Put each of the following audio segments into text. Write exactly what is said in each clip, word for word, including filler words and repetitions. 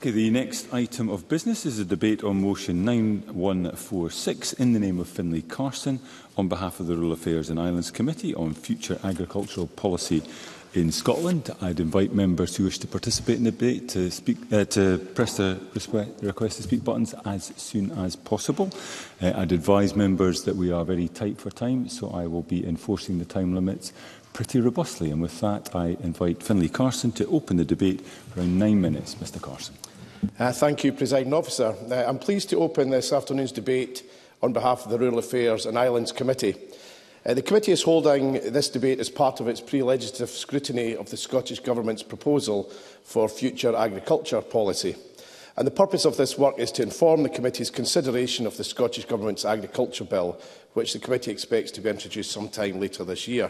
Kirky. The next item of business is a debate on motion nine one four six in the name of Finlay Carson on behalf of the Rural Affairs and Islands Committee on future agricultural policy in Scotland. I'd invite members who wish to participate in the debate to, speak, uh, to press the request to speak buttons as soon as possible. Uh, I'd advise members that we are very tight for time, so I will be enforcing the time limits pretty robustly. And with that, I invite Finlay Carson to open the debate for around nine minutes. Mr Carson. Uh, thank you, Presiding Officer. Uh, I'm pleased to open this afternoon's debate on behalf of the Rural Affairs and Islands Committee. Uh, the committee is holding this debate as part of its pre-legislative scrutiny of the Scottish Government's proposal for future agriculture policy. And the purpose of this work is to inform the committee's consideration of the Scottish Government's agriculture bill, which the committee expects to be introduced sometime later this year.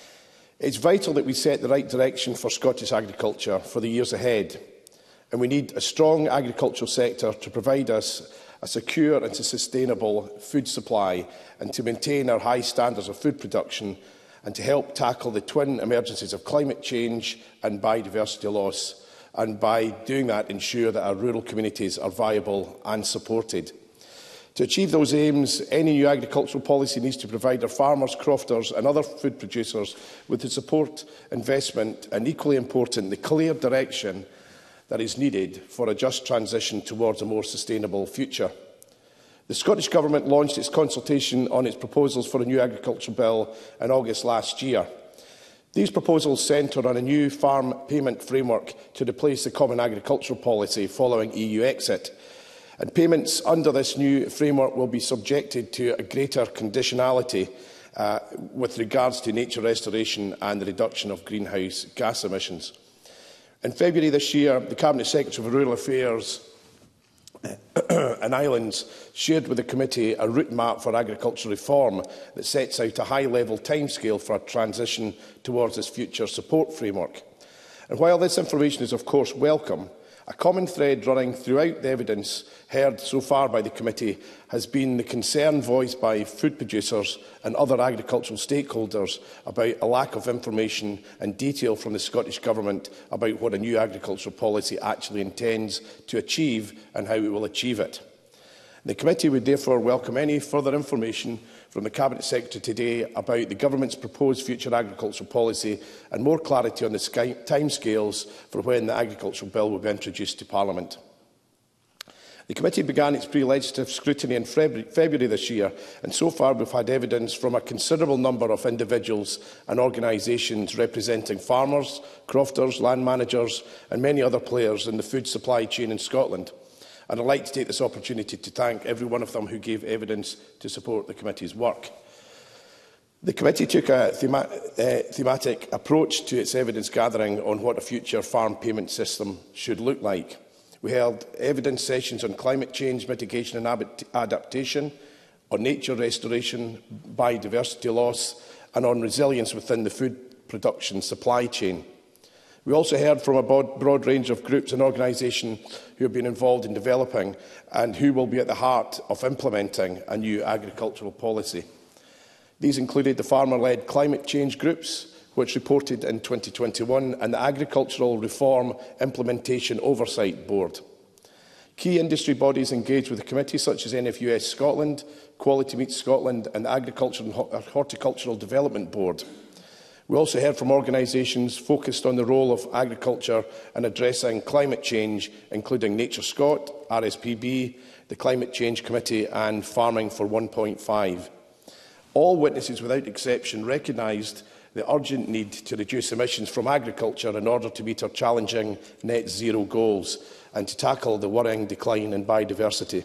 It's vital that we set the right direction for Scottish agriculture for the years ahead, and we need a strong agricultural sector to provide us a secure and sustainable food supply and to maintain our high standards of food production and to help tackle the twin emergencies of climate change and biodiversity loss, and by doing that ensure that our rural communities are viable and supported. To achieve those aims, any new agricultural policy needs to provide our farmers, crofters and other food producers with the support, investment and, equally important, the clear direction that is needed for a just transition towards a more sustainable future. The Scottish Government launched its consultation on its proposals for a new agricultural bill in August last year. These proposals centre on a new farm payment framework to replace the Common Agricultural Policy following E U exit. And payments under this new framework will be subjected to a greater conditionality uh, with regards to nature restoration and the reduction of greenhouse gas emissions. In February this year, the Cabinet Secretary for Rural Affairs and Islands shared with the committee a route map for agricultural reform that sets out a high-level timescale for a transition towards this future support framework. And while this information is of course welcome, a common thread running throughout the evidence heard so far by the committee has been the concern voiced by food producers and other agricultural stakeholders about a lack of information and detail from the Scottish Government about what a new agricultural policy actually intends to achieve and how it will achieve it. The committee would therefore welcome any further information from the Cabinet Secretary today about the Government's proposed future agricultural policy and more clarity on the timescales for when the agricultural bill will be introduced to Parliament. The committee began its pre-legislative scrutiny in February this year, and so far we've had evidence from a considerable number of individuals and organisations representing farmers, crofters, land managers and many other players in the food supply chain in Scotland. And I'd like to take this opportunity to thank every one of them who gave evidence to support the committee's work. The committee took a thema uh, thematic approach to its evidence gathering on what a future farm payment system should look like. We held evidence sessions on climate change mitigation and adaptation, on nature restoration, biodiversity loss and on resilience within the food production supply chain. We also heard from a broad, broad range of groups and organisations who have been involved in developing and who will be at the heart of implementing a new agricultural policy. These included the farmer-led climate change groups, which reported in twenty twenty-one, and the Agricultural Reform Implementation Oversight Board. Key industry bodies engaged with the committee, such as N F U S Scotland, Quality Meats Scotland and the Agriculture and Horticultural Development Board. We also heard from organisations focused on the role of agriculture in addressing climate change, including Nature Scot, R S P B, the Climate Change Committee and Farming for one point five. All witnesses, without exception, recognised the urgent need to reduce emissions from agriculture in order to meet our challenging net zero goals and to tackle the worrying decline in biodiversity.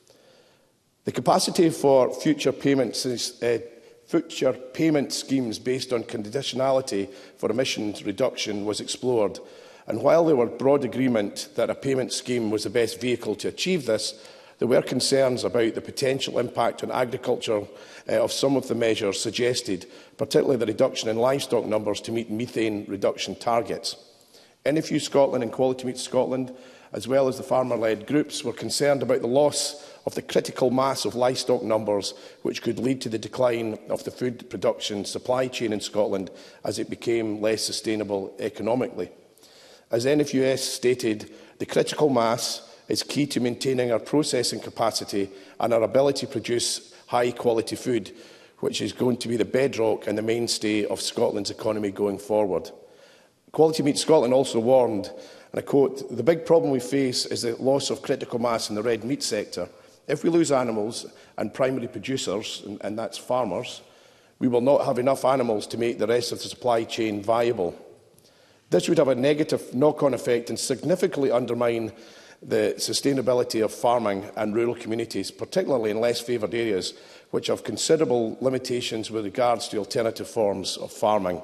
The capacity for future payments is uh, Future payment schemes based on conditionality for emissions reduction was explored, and while there was broad agreement that a payment scheme was the best vehicle to achieve this, there were concerns about the potential impact on agriculture uh, of some of the measures suggested, particularly the reduction in livestock numbers to meet methane reduction targets. N F U Scotland and Quality Meats Scotland, as well as the farmer-led groups, were concerned about the loss of the critical mass of livestock numbers, which could lead to the decline of the food production supply chain in Scotland as it became less sustainable economically. As N F U S stated, the critical mass is key to maintaining our processing capacity and our ability to produce high-quality food, which is going to be the bedrock and the mainstay of Scotland's economy going forward. Quality Meat Scotland also warned, and I quote, "The big problem we face is the loss of critical mass in the red meat sector. If we lose animals and primary producers, and, and that's farmers, we will not have enough animals to make the rest of the supply chain viable. This would have a negative knock-on effect and significantly undermine the sustainability of farming and rural communities, particularly in less favoured areas, which have considerable limitations with regards to alternative forms of farming.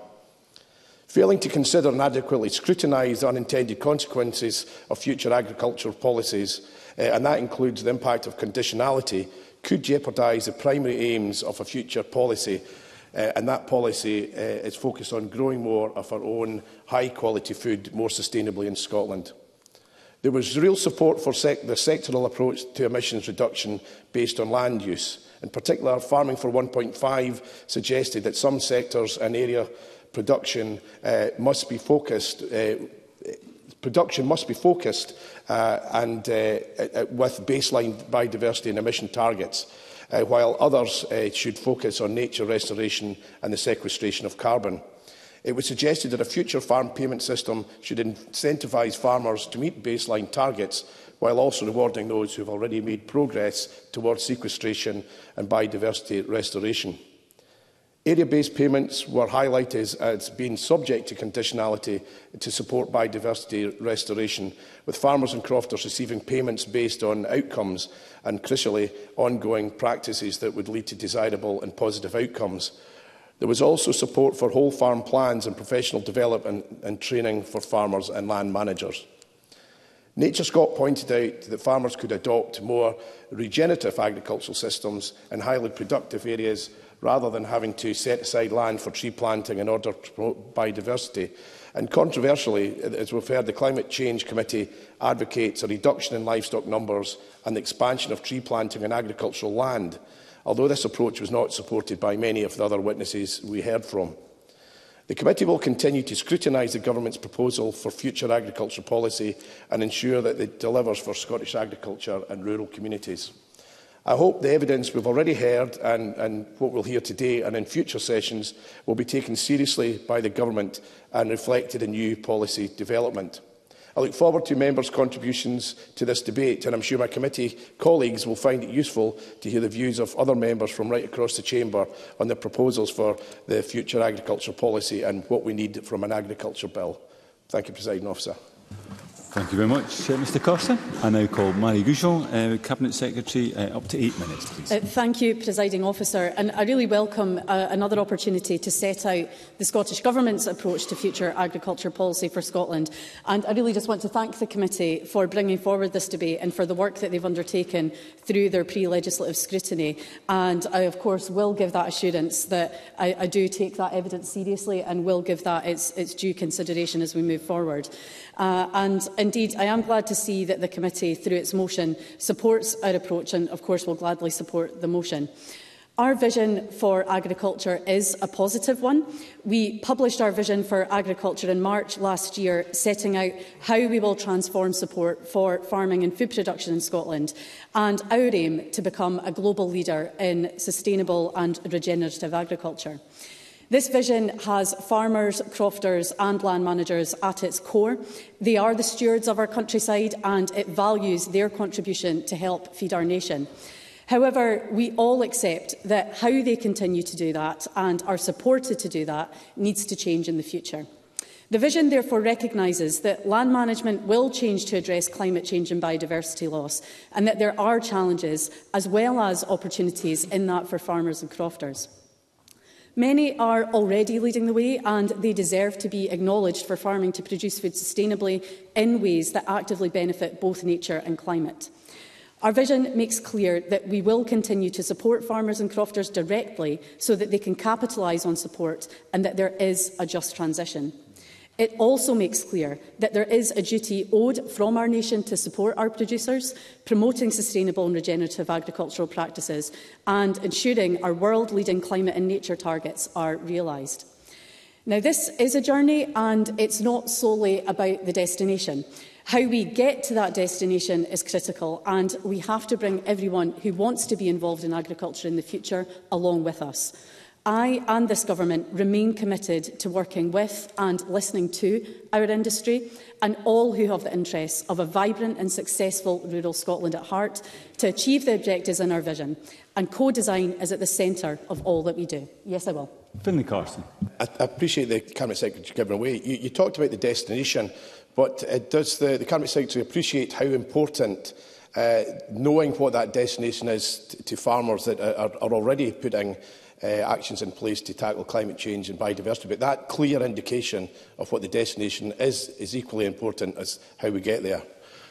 Failing to consider and adequately scrutinise the unintended consequences of future agricultural policies, uh, and that includes the impact of conditionality, could jeopardise the primary aims of a future policy, uh, and that policy uh, is focused on growing more of our own high-quality food more sustainably in Scotland. There was real support for sec the sectoral approach to emissions reduction based on land use. In particular, Farming for one point five suggested that some sectors and area production uh, must be focused. Uh, production must be focused uh, and uh, with baseline biodiversity and emission targets, uh, while others uh, should focus on nature restoration and the sequestration of carbon. It was suggested that a future farm payment system should incentivise farmers to meet baseline targets, while also rewarding those who have already made progress towards sequestration and biodiversity restoration. Area-based payments were highlighted as being subject to conditionality to support biodiversity restoration, with farmers and crofters receiving payments based on outcomes and, crucially, ongoing practices that would lead to desirable and positive outcomes. There was also support for whole farm plans and professional development and training for farmers and land managers. NatureScot pointed out that farmers could adopt more regenerative agricultural systems in highly productive areas rather than having to set aside land for tree planting in order to promote biodiversity. And controversially, as we've heard, the Climate Change Committee advocates a reduction in livestock numbers and the expansion of tree planting and agricultural land, although this approach was not supported by many of the other witnesses we heard from. The committee will continue to scrutinise the government's proposal for future agriculture policy and ensure that it delivers for Scottish agriculture and rural communities. I hope the evidence we've already heard and, and what we'll hear today and in future sessions will be taken seriously by the government and reflected in new policy development. I look forward to members' contributions to this debate, and I'm sure my committee colleagues will find it useful to hear the views of other members from right across the chamber on the proposals for the future agriculture policy and what we need from an agriculture bill. Thank you, Presiding Officer. Thank you very much, uh, Mr Carson. I now call Marie Goujon, uh, Cabinet Secretary, uh, up to eight minutes, please. Uh, thank you, Presiding Officer. And I really welcome uh, another opportunity to set out the Scottish Government's approach to future agriculture policy for Scotland. And I really just want to thank the committee for bringing forward this debate and for the work that they've undertaken through their pre-legislative scrutiny. And I, of course, will give that assurance that I, I do take that evidence seriously and will give that its, its due consideration as we move forward. Uh, and indeed, I am glad to see that the committee, through its motion, supports our approach and, of course, will gladly support the motion. Our vision for agriculture is a positive one. We published our vision for agriculture in March last year, setting out how we will transform support for farming and food production in Scotland, and our aim to become a global leader in sustainable and regenerative agriculture. This vision has farmers, crofters and land managers at its core. They are the stewards of our countryside and it values their contribution to help feed our nation. However, we all accept that how they continue to do that and are supported to do that needs to change in the future. The vision therefore recognises that land management will change to address climate change and biodiversity loss, and that there are challenges as well as opportunities in that for farmers and crofters. Many are already leading the way and they deserve to be acknowledged for farming to produce food sustainably in ways that actively benefit both nature and climate. Our vision makes clear that we will continue to support farmers and crofters directly so that they can capitalise on support and that there is a just transition. It also makes clear that there is a duty owed from our nation to support our producers, promoting sustainable and regenerative agricultural practices and ensuring our world-leading climate and nature targets are realised. Now, this is a journey, and it's not solely about the destination. How we get to that destination is critical, and we have to bring everyone who wants to be involved in agriculture in the future along with us. I and this government remain committed to working with and listening to our industry and all who have the interests of a vibrant and successful rural Scotland at heart to achieve the objectives in our vision. And co-design is at the centre of all that we do. Yes, I will. Finlay Carson. I, I appreciate the Cabinet Secretary giving away. You, you talked about the destination, but uh, does the, the Cabinet Secretary appreciate how important uh, knowing what that destination is to, to farmers that are, are already putting Uh, actions in place to tackle climate change and biodiversity, but that clear indication of what the destination is is equally important as how we get there?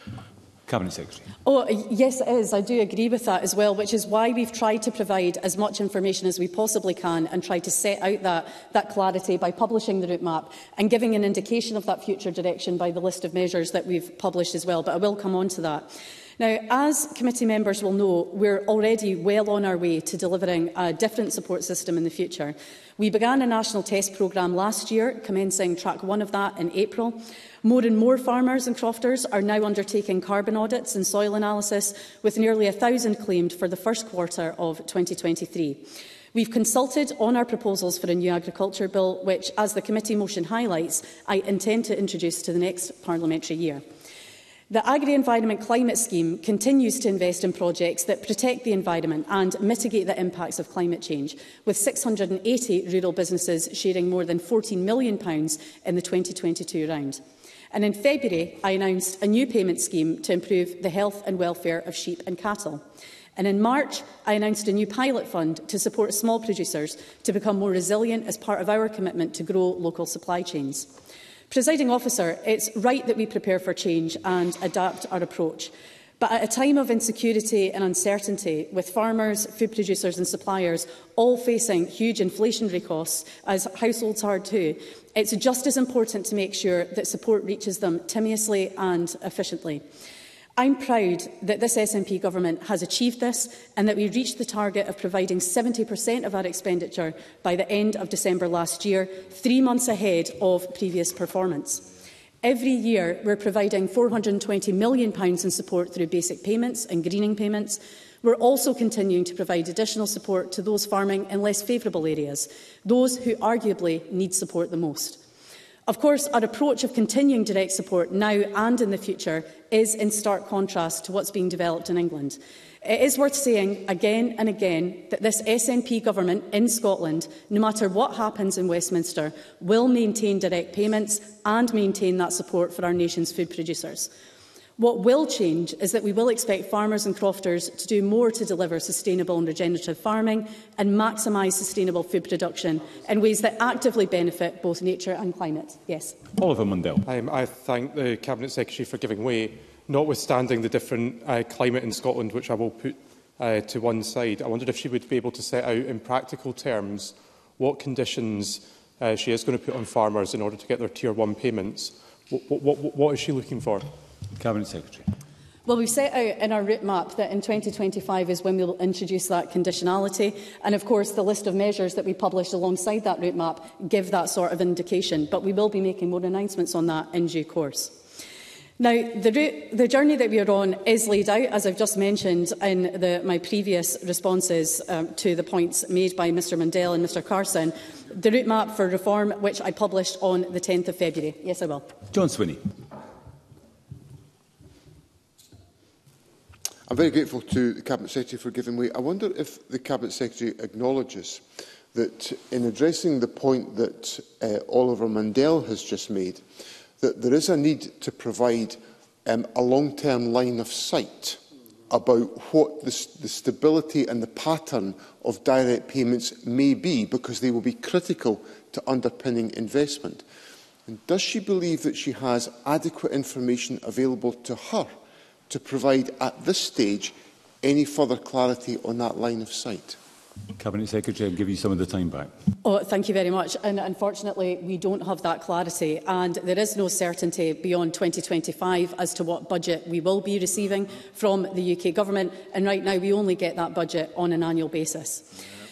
Cabinet Secretary. Oh, yes, it is. I do agree with that as well, which is why we've tried to provide as much information as we possibly can and try to set out that, that clarity by publishing the route map and giving an indication of that future direction by the list of measures that we've published as well. But I will come on to that. Now, as committee members will know, we're already well on our way to delivering a different support system in the future. We began a national test programme last year, commencing track one of that in April. More and more farmers and crofters are now undertaking carbon audits and soil analysis, with nearly a thousand claimed for the first quarter of twenty twenty-three. We've consulted on our proposals for a new agriculture bill, which, as the committee motion highlights, I intend to introduce to the next parliamentary year. The Agri-Environment Climate Scheme continues to invest in projects that protect the environment and mitigate the impacts of climate change, with six hundred and eighty rural businesses sharing more than fourteen million pounds in the twenty twenty-two round. And in February, I announced a new payment scheme to improve the health and welfare of sheep and cattle. And in March, I announced a new pilot fund to support small producers to become more resilient as part of our commitment to grow local supply chains. Presiding Officer, it's right that we prepare for change and adapt our approach. But at a time of insecurity and uncertainty, with farmers, food producers and suppliers all facing huge inflationary costs, as households are too, it's just as important to make sure that support reaches them timely and efficiently. I'm proud that this S N P government has achieved this and that we reached the target of providing seventy percent of our expenditure by the end of December last year, three months ahead of previous performance. Every year, we're providing four hundred and twenty million pounds in support through basic payments and greening payments. We're also continuing to provide additional support to those farming in less favourable areas, those who arguably need support the most. Of course, our approach of continuing direct support now and in the future is in stark contrast to what's being developed in England. It is worth saying again and again that this S N P government in Scotland, no matter what happens in Westminster, will maintain direct payments and maintain that support for our nation's food producers. What will change is that we will expect farmers and crofters to do more to deliver sustainable and regenerative farming and maximise sustainable food production in ways that actively benefit both nature and climate. Yes. Oliver Mundell. Um, I thank the Cabinet Secretary for giving way, notwithstanding the different uh, climate in Scotland, which I will put uh, to one side. I wondered if she would be able to set out in practical terms what conditions uh, she is going to put on farmers in order to get their Tier one payments. What, what, what, what is she looking for? Cabinet Secretary. Well, we've set out in our route map that in twenty twenty-five is when we will introduce that conditionality. And of course, the list of measures that we published alongside that route map give that sort of indication. But we will be making more announcements on that in due course. Now, the, route, the journey that we are on is laid out, as I've just mentioned in the, my previous responses um, to the points made by Mr Mundell and Mr Carson. The route map for reform, which I published on the tenth of February. Yes, I will. John Swinney. I'm very grateful to the Cabinet Secretary for giving way. I wonder if the Cabinet Secretary acknowledges that in addressing the point that uh, Oliver Mundell has just made, that there is a need to provide um, a long-term line of sight about what the, the stability and the pattern of direct payments may be, because they will be critical to underpinning investment. And does she believe that she has adequate information available to her to provide at this stage any further clarity on that line of sight? Cabinet Secretary, I'll give you some of the time back. Oh, thank you very much. And unfortunately, we don't have that clarity, and there is no certainty beyond twenty twenty-five as to what budget we will be receiving from the U K Government. And right now, we only get that budget on an annual basis.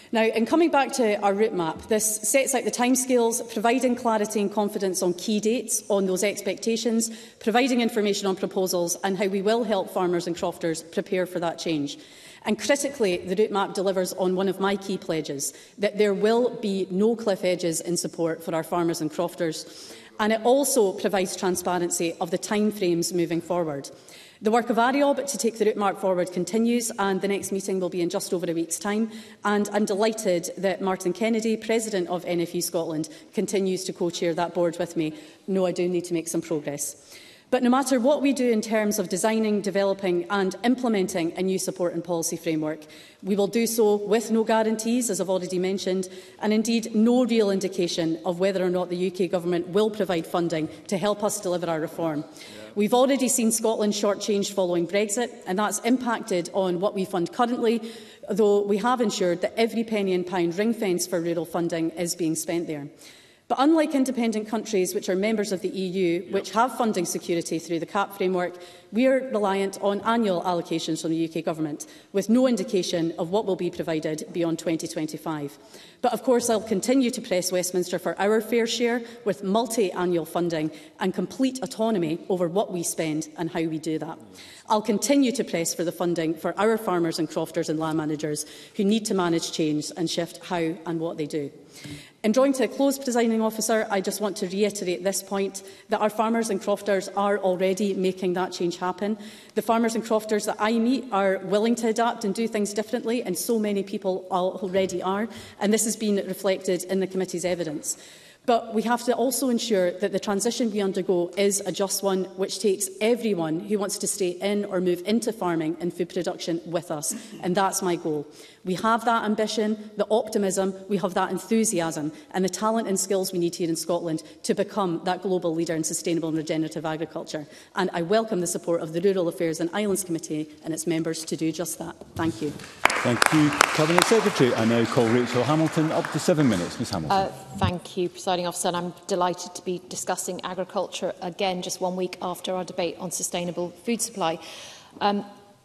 Now, in coming back to our route map, this sets out the timescales, providing clarity and confidence on key dates, on those expectations, providing information on proposals and how we will help farmers and crofters prepare for that change. And critically, the route map delivers on one of my key pledges, that there will be no cliff edges in support for our farmers and crofters. And it also provides transparency of the timeframes moving forward. The work of ARIOB to take the route map forward continues, and the next meeting will be in just over a week's time. And I'm delighted that Martin Kennedy, President of N F U Scotland, continues to co-chair that board with me. No, I do need to make some progress. But no matter what we do in terms of designing, developing and implementing a new support and policy framework, we will do so with no guarantees, as I've already mentioned, and indeed no real indication of whether or not the U K Government will provide funding to help us deliver our reform. We've already seen Scotland shortchanged following Brexit, and that's impacted on what we fund currently, though we have ensured that every penny and pound ring-fence for rural funding is being spent there. But unlike independent countries which are members of the E U, which have funding security through the C A P framework, we are reliant on annual allocations from the U K Government, with no indication of what will be provided beyond twenty twenty-five. But of course, I'll continue to press Westminster for our fair share, with multi-annual funding and complete autonomy over what we spend and how we do that. I'll continue to press for the funding for our farmers and crofters and land managers who need to manage change and shift how and what they do. In drawing to a close, Presiding Officer, I just want to reiterate this point, that our farmers and crofters are already making that change happen. The farmers and crofters that I meet are willing to adapt and do things differently, and so many people already are, and this has been reflected in the committee's evidence. But we have to also ensure that the transition we undergo is a just one, which takes everyone who wants to stay in or move into farming and food production with us. And that's my goal. We have that ambition, the optimism, we have that enthusiasm and the talent and skills we need here in Scotland to become that global leader in sustainable and regenerative agriculture. And I welcome the support of the Rural Affairs and Islands Committee and its members to do just that. Thank you. Thank you, Cabinet Secretary. I now call Rachel Hamilton. Up to seven minutes. Ms Hamilton. Uh, thank you, Presiding Officer. And I'm delighted to be discussing agriculture again just one week after our debate on sustainable food supply. Um,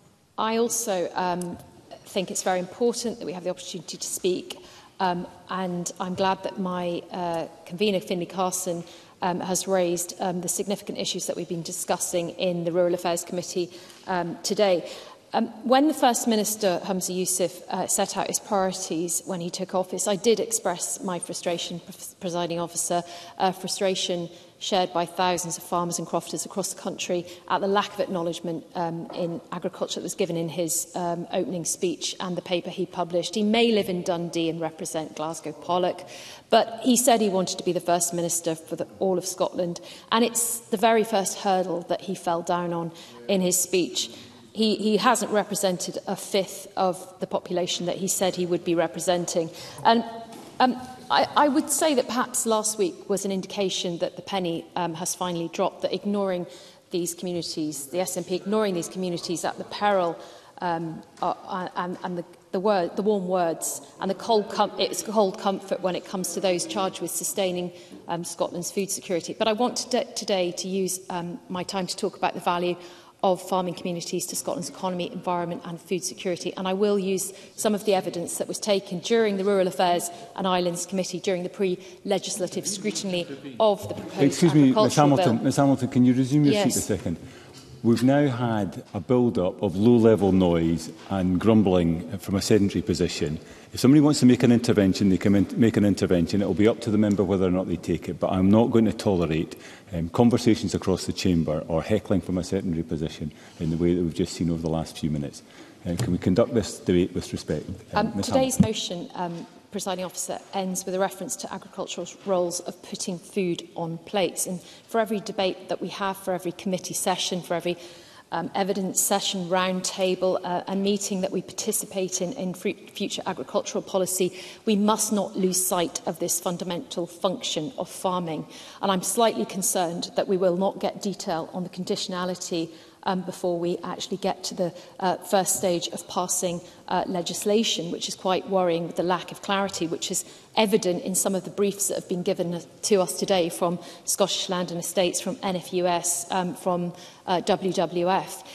I also um, think it's very important that we have the opportunity to speak, um, and I'm glad that my uh, convener, Finlay Carson, um, has raised um, the significant issues that we've been discussing in the Rural Affairs Committee um, today. Um, when the First Minister, Humza Yousaf, uh, set out his priorities when he took office, I did express my frustration, Presiding Officer, uh, frustration shared by thousands of farmers and crofters across the country at the lack of acknowledgement um, in agriculture that was given in his um, opening speech and the paper he published. He may live in Dundee and represent Glasgow Pollock, but he said he wanted to be the First Minister for the, all of Scotland, and it's the very first hurdle that he fell down on in his speech. He, he hasn't represented a fifth of the population that he said he would be representing. And um, I, I would say that perhaps last week was an indication that the penny um, has finally dropped, that ignoring these communities, the S N P ignoring these communities at the peril um, uh, and, and the, the, word, the warm words and the cold, com it's cold comfort when it comes to those charged with sustaining um, Scotland's food security. But I want to today to use um, my time to talk about the value of farming communities to Scotland's economy, environment and food security. And I will use some of the evidence that was taken during the Rural Affairs and Islands Committee during the pre-legislative scrutiny of the proposed Excuse me, Ms Hamilton, bill. Ms Hamilton, can you resume your yes. seat a second? We've now had a build-up of low-level noise and grumbling from a sedentary position. If somebody wants to make an intervention, they can in make an intervention. It will be up to the member whether or not they take it. But I'm not going to tolerate um, conversations across the chamber or heckling from a sedentary position in the way that we've just seen over the last few minutes. Uh, can we conduct this debate with respect? Um, um, today's motion, um, Presiding Officer, ends with a reference to agricultural roles of putting food on plates. And for every debate that we have, for every committee session, for every um, evidence session, round table uh, and meeting that we participate in in future agricultural policy, we must not lose sight of this fundamental function of farming. And I'm slightly concerned that we will not get detail on the conditionality Um, before we actually get to the uh, first stage of passing uh, legislation, which is quite worrying with the lack of clarity, which is evident in some of the briefs that have been given to us today from Scottish Land and Estates, from N F U S, um, from uh, W W F.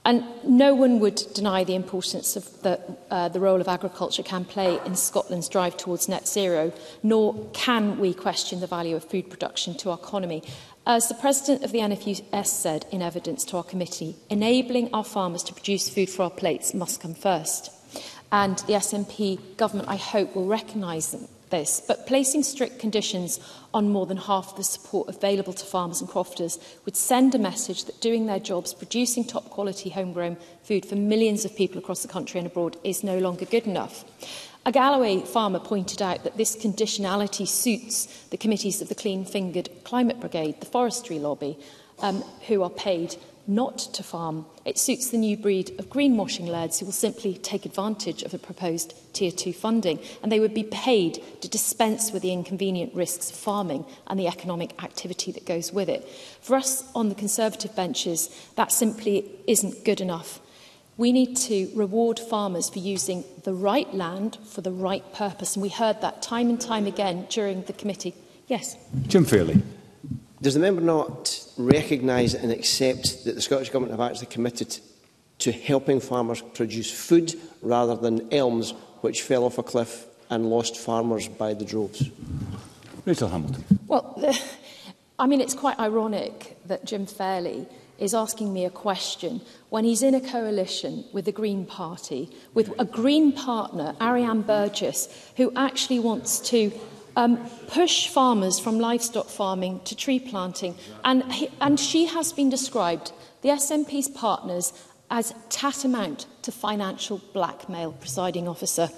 And no one would deny the importance of the, uh, the role of agriculture can play in Scotland's drive towards net zero, nor can we question the value of food production to our economy. As the President of the N F U S said in evidence to our committee, enabling our farmers to produce food for our plates must come first. And the S N P government, I hope, will recognise them. This, but placing strict conditions on more than half of the support available to farmers and crofters would send a message that doing their jobs, producing top quality homegrown food for millions of people across the country and abroad is no longer good enough. A Galloway farmer pointed out that this conditionality suits the committees of the Clean-Fingered Climate Brigade, the forestry lobby, um, who are paid not to farm. It suits the new breed of greenwashing lads who will simply take advantage of the proposed Tier two funding, and they would be paid to dispense with the inconvenient risks of farming and the economic activity that goes with it. For us on the Conservative benches, that simply isn't good enough. We need to reward farmers for using the right land for the right purpose, and we heard that time and time again during the committee. Yes. Jim Fairley. Does the member not recognise and accept that the Scottish Government have actually committed to helping farmers produce food rather than elms which fell off a cliff and lost farmers by the droves? Rachel Hamilton. Well, the, I mean, it's quite ironic that Jim Fairley is asking me a question when he's in a coalition with the Green Party, with a Green partner, Ariane Burgess, who actually wants to Um, push farmers from livestock farming to tree planting. And, he, and she has been described, the S N P's partners, as tantamount to financial blackmail, presiding officer.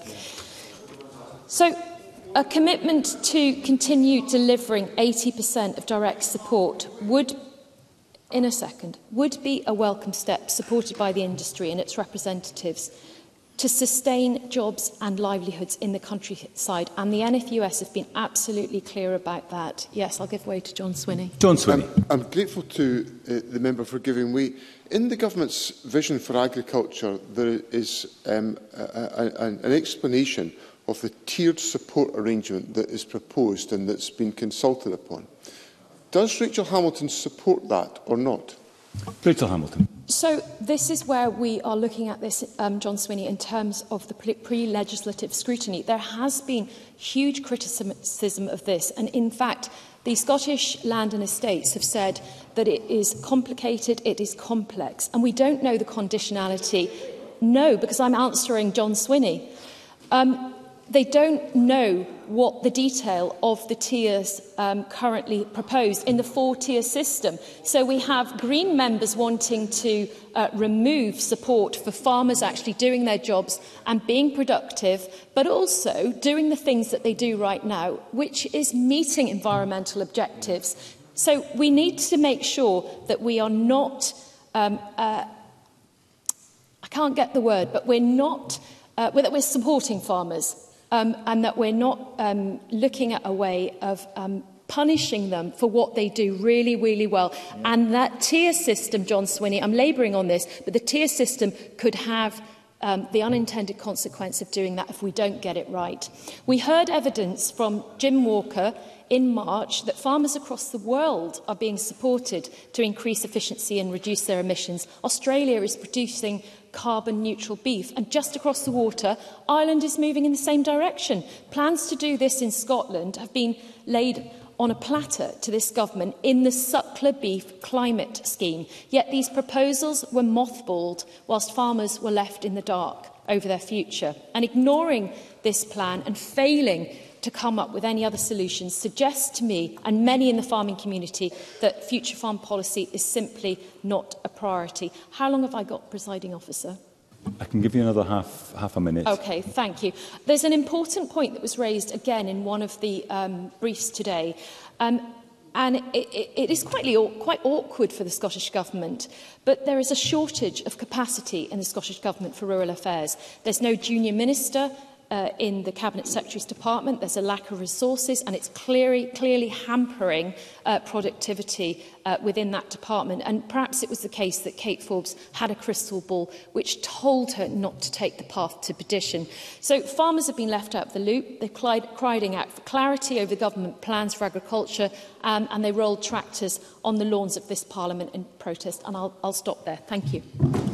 So a commitment to continue delivering eighty percent of direct support would, in a second, would be a welcome step supported by the industry and its representatives to sustain jobs and livelihoods in the countryside, and the N F U S have been absolutely clear about that. Yes, I'll give way to John Swinney. John Swinney. I'm, I'm grateful to uh, the member for giving way. In the government's vision for agriculture, there is um, a, a, an explanation of the tiered support arrangement that is proposed and that's been consulted upon. Does Rachel Hamilton support that or not? Rachel Hamilton. So this is where we are looking at this, um, John Swinney, in terms of the pre-legislative scrutiny. There has been huge criticism of this, and in fact, the Scottish Land and Estates have said that it is complicated, it is complex, and we don't know the conditionality. No, because I'm answering John Swinney. Um, They don't know what the detail of the tiers um, currently proposed in the four-tier system. So we have Green members wanting to uh, remove support for farmers actually doing their jobs and being productive, but also doing the things that they do right now, which is meeting environmental objectives. So we need to make sure that we are not, um, uh, I can't get the word, but we're not, uh, that we're supporting farmers. Um, and that we're not um, looking at a way of um, punishing them for what they do really, really well. And that tier system, John Swinney, I'm labouring on this, but the tier system could have um, the unintended consequence of doing that if we don't get it right. We heard evidence from Jim Walker in March that farmers across the world are being supported to increase efficiency and reduce their emissions. Australia is producing carbon neutral beef, and just across the water, Ireland is moving in the same direction. Plans to do this in Scotland have been laid on a platter to this government in the Suckler Beef Climate Scheme, yet these proposals were mothballed whilst farmers were left in the dark over their future. And ignoring this plan and failing to come up with any other solutions suggests to me and many in the farming community that future farm policy is simply not a priority. How long have I got, presiding officer? I can give you another half, half a minute. Okay, thank you. There's an important point that was raised again in one of the um, briefs today. Um, And it, it, it is quite, quite awkward for the Scottish Government, but there is a shortage of capacity in the Scottish Government for rural affairs. There's no junior minister uh, in the Cabinet Secretary's department. There's a lack of resources, and it's clearly, clearly hampering uh, productivity uh, within that department. And perhaps it was the case that Kate Forbes had a crystal ball which told her not to take the path to perdition. So farmers have been left out of the loop. They're cried, crying out for clarity over government plans for agriculture, um, and they rolled tractors on the lawns of this Parliament in protest. And I'll, I'll stop there. Thank you.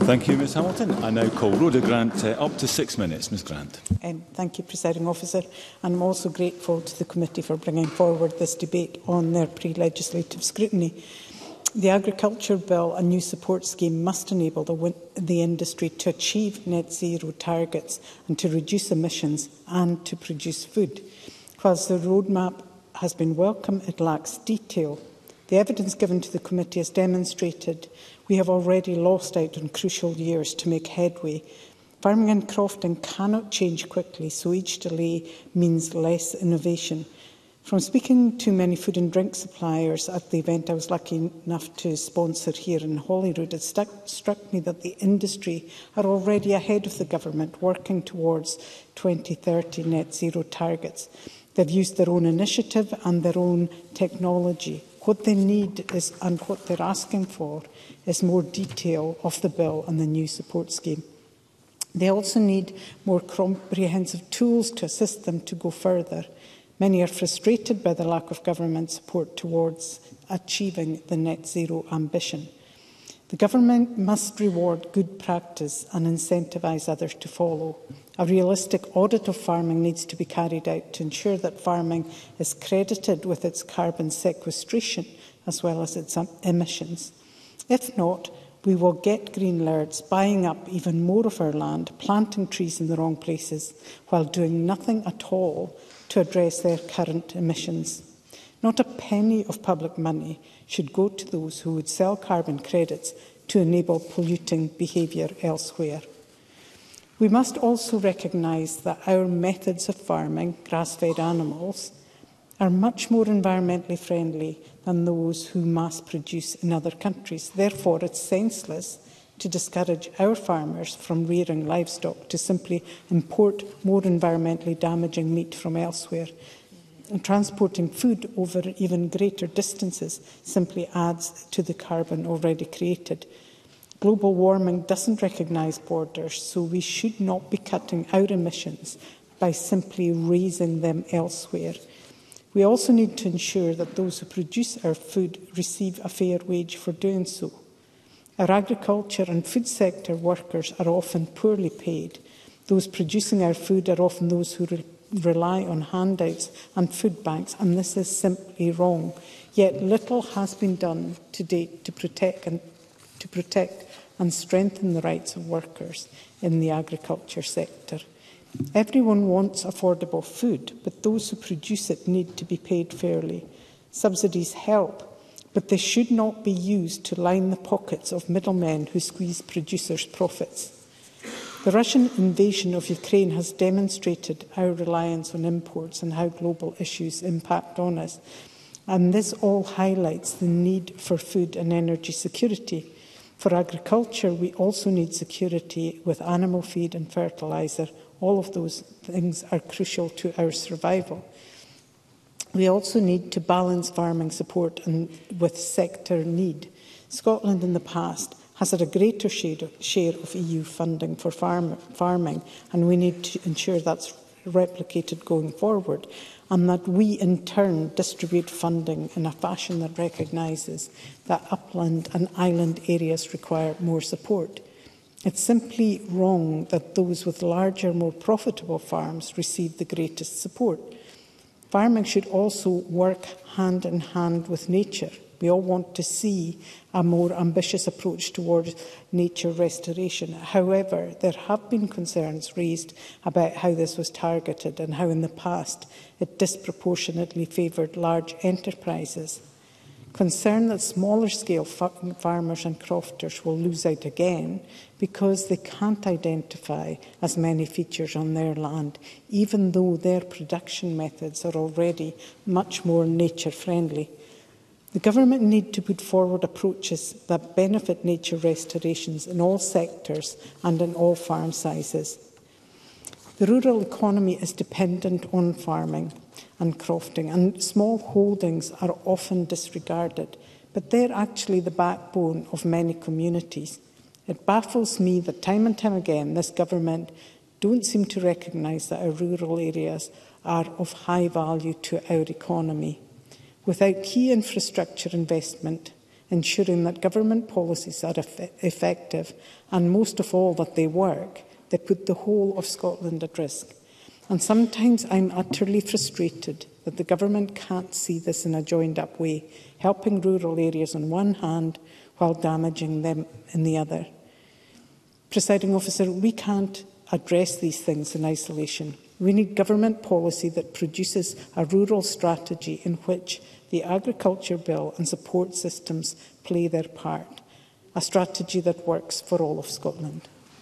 Thank you, Ms Hamilton. I now call Rhoda Grant uh, up to six minutes. Ms Grant. Um, thank you, Presiding Officer. And I'm also grateful to the committee for bringing forward this debate on their pre-legislative scrutiny. The Agriculture Bill, a new support scheme, must enable the, the industry to achieve net zero targets and to reduce emissions and to produce food. Whilst the roadmap has been welcome, it lacks detail. The evidence given to the committee has demonstrated we have already lost out on crucial years to make headway. Farming and crofting cannot change quickly, so each delay means less innovation. From speaking to many food and drink suppliers at the event I was lucky enough to sponsor here in Holyrood, it stuck, struck me that the industry are already ahead of the government, working towards twenty thirty net zero targets. They've used their own initiative and their own technology. What they need is, and what they're asking for is more detail of the bill and the new support scheme. They also need more comprehensive tools to assist them to go further. Many are frustrated by the lack of government support towards achieving the net zero ambition. The government must reward good practice and incentivise others to follow. A realistic audit of farming needs to be carried out to ensure that farming is credited with its carbon sequestration as well as its emissions. If not, we will get green lords buying up even more of our land, planting trees in the wrong places, while doing nothing at all to address their current emissions. Not a penny of public money should go to those who would sell carbon credits to enable polluting behaviour elsewhere. We must also recognise that our methods of farming grass-fed animals are much more environmentally friendly than those who mass produce in other countries. Therefore, it's senseless to discourage our farmers from rearing livestock to simply import more environmentally damaging meat from elsewhere. And transporting food over even greater distances simply adds to the carbon already created. Global warming doesn't recognise borders, so we should not be cutting our emissions by simply raising them elsewhere. We also need to ensure that those who produce our food receive a fair wage for doing so. Our agriculture and food sector workers are often poorly paid. Those producing our food are often those who re rely on handouts and food banks, and this is simply wrong. Yet little has been done to date to protect and, to protect and strengthen the rights of workers in the agriculture sector. Everyone wants affordable food, but those who produce it need to be paid fairly. Subsidies help, but they should not be used to line the pockets of middlemen who squeeze producers' profits. The Russian invasion of Ukraine has demonstrated our reliance on imports and how global issues impact on us. And this all highlights the need for food and energy security. For agriculture, we also need security with animal feed and fertiliser. All of those things are crucial to our survival. We also need to balance farming support and with sector need. Scotland in the past has had a greater share of E U funding for farm, farming, and we need to ensure that's replicated going forward, and that we in turn distribute funding in a fashion that recognises that upland and island areas require more support. It's simply wrong that those with larger, more profitable farms receive the greatest support. Farming should also work hand in hand with nature. We all want to see a more ambitious approach towards nature restoration. However, there have been concerns raised about how this was targeted and how in the past it disproportionately favoured large enterprises. Concern that smaller scale farmers and crofters will lose out again because they can't identify as many features on their land, even though their production methods are already much more nature friendly. The government need to put forward approaches that benefit nature restorations in all sectors and in all farm sizes. The rural economy is dependent on farming and crofting, and small holdings are often disregarded, but they're actually the backbone of many communities. It baffles me that time and time again this government don't seem to recognise that our rural areas are of high value to our economy. Without key infrastructure investment, ensuring that government policies are eff effective and, most of all, that they work, that put the whole of Scotland at risk. And sometimes I'm utterly frustrated that the government can't see this in a joined-up way, helping rural areas on one hand while damaging them in the other. Presiding Officer, we can't address these things in isolation. We need government policy that produces a rural strategy in which the Agriculture Bill and support systems play their part, a strategy that works for all of Scotland.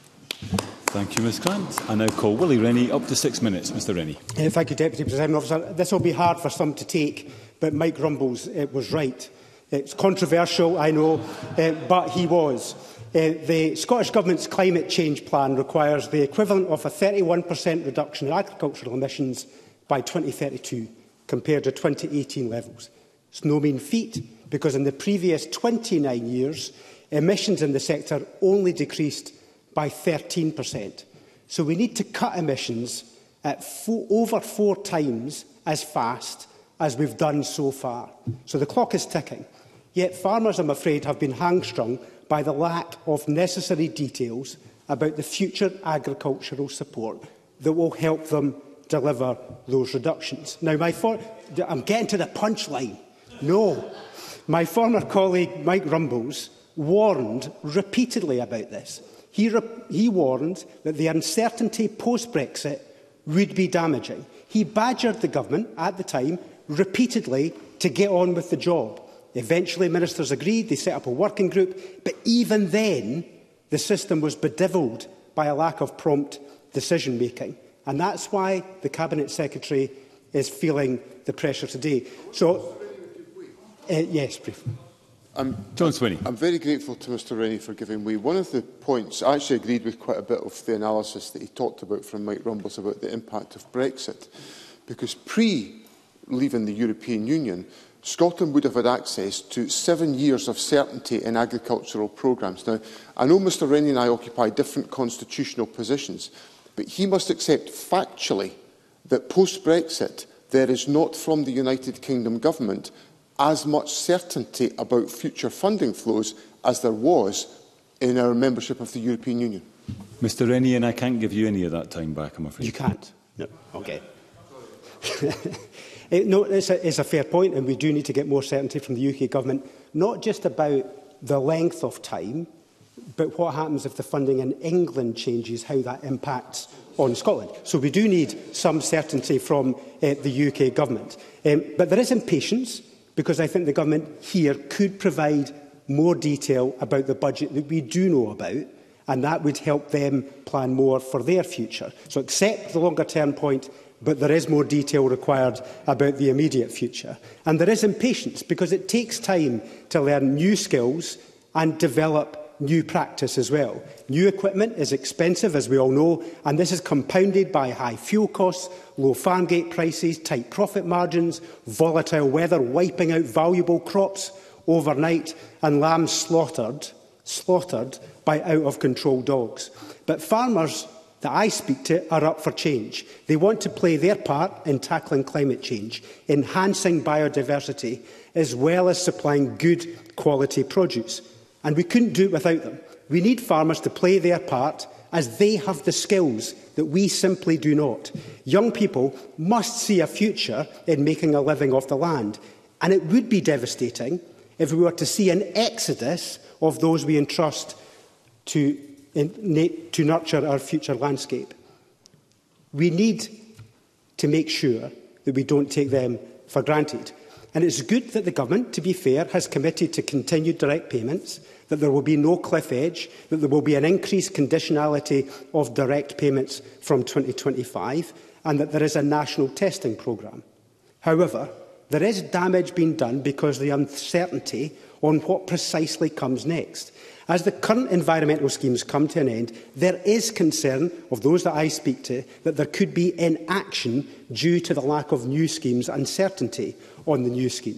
Thank you, Ms Grant. I now call Willie Rennie. Up to six minutes. Mr Rennie. Uh, thank you, Deputy Presiding Officer. This will be hard for some to take, but Mike Rumbles uh, was right. It's controversial, I know, uh, but he was. Uh, the Scottish Government's climate change plan requires the equivalent of a thirty-one percent reduction in agricultural emissions by twenty thirty-two, compared to twenty eighteen levels. It's no mean feat, because in the previous twenty-nine years, emissions in the sector only decreased by thirteen percent. So we need to cut emissions at four, over four times as fast as we've done so far. So the clock is ticking. Yet farmers, I'm afraid, have been hangstrung by the lack of necessary details about the future agricultural support that will help them deliver those reductions. Now, my for I'm getting to the punchline. No. My former colleague, Mike Rumbles, warned repeatedly about this. He, re he warned that the uncertainty post-Brexit would be damaging. He badgered the government at the time repeatedly to get on with the job. Eventually, ministers agreed, they set up a working group, but even then, the system was bedevilled by a lack of prompt decision-making. And that's why the Cabinet Secretary is feeling the pressure today. So, uh, yes, briefly. I'm, John Swinney. I'm very grateful to Mr Rennie for giving way. One of the points, I actually agreed with quite a bit of the analysis that he talked about from Mike Rumbles about the impact of Brexit, because pre-leaving the European Union, Scotland would have had access to seven years of certainty in agricultural programmes. Now, I know Mr Rennie and I occupy different constitutional positions, but he must accept factually that post-Brexit there is not from the United Kingdom government as much certainty about future funding flows as there was in our membership of the European Union. Mr Rennie, and I can't give you any of that time back, I'm afraid. You can't? No. Okay. No, it's a, it's a fair point, and we do need to get more certainty from the U K government, not just about the length of time, but what happens if the funding in England changes, how that impacts on Scotland. So we do need some certainty from uh, the U K government. Um, but there is impatience, because I think the government here could provide more detail about the budget that we do know about, and that would help them plan more for their future. So accept the longer-term point, but there is more detail required about the immediate future. And there is impatience, because it takes time to learn new skills and develop new practice as well. New equipment is expensive, as we all know, and this is compounded by high fuel costs, low farm gate prices, tight profit margins, volatile weather wiping out valuable crops overnight, and lambs slaughtered, slaughtered by out-of-control dogs. But farmers that I speak to are up for change. They want to play their part in tackling climate change, enhancing biodiversity, as well as supplying good quality produce. And we couldn't do it without them. We need farmers to play their part, as they have the skills that we simply do not. Young people must see a future in making a living off the land. And it would be devastating if we were to see an exodus of those we entrust to In, to nurture our future landscape. We need to make sure that we don't take them for granted. And it's good that the government, to be fair, has committed to continued direct payments, that there will be no cliff edge, that there will be an increased conditionality of direct payments from twenty twenty-five, and that there is a national testing programme. However, there is damage being done because of the uncertainty on what precisely comes next. As the current environmental schemes come to an end, there is concern of those that I speak to that there could be inaction due to the lack of new schemes and certainty on the new schemes.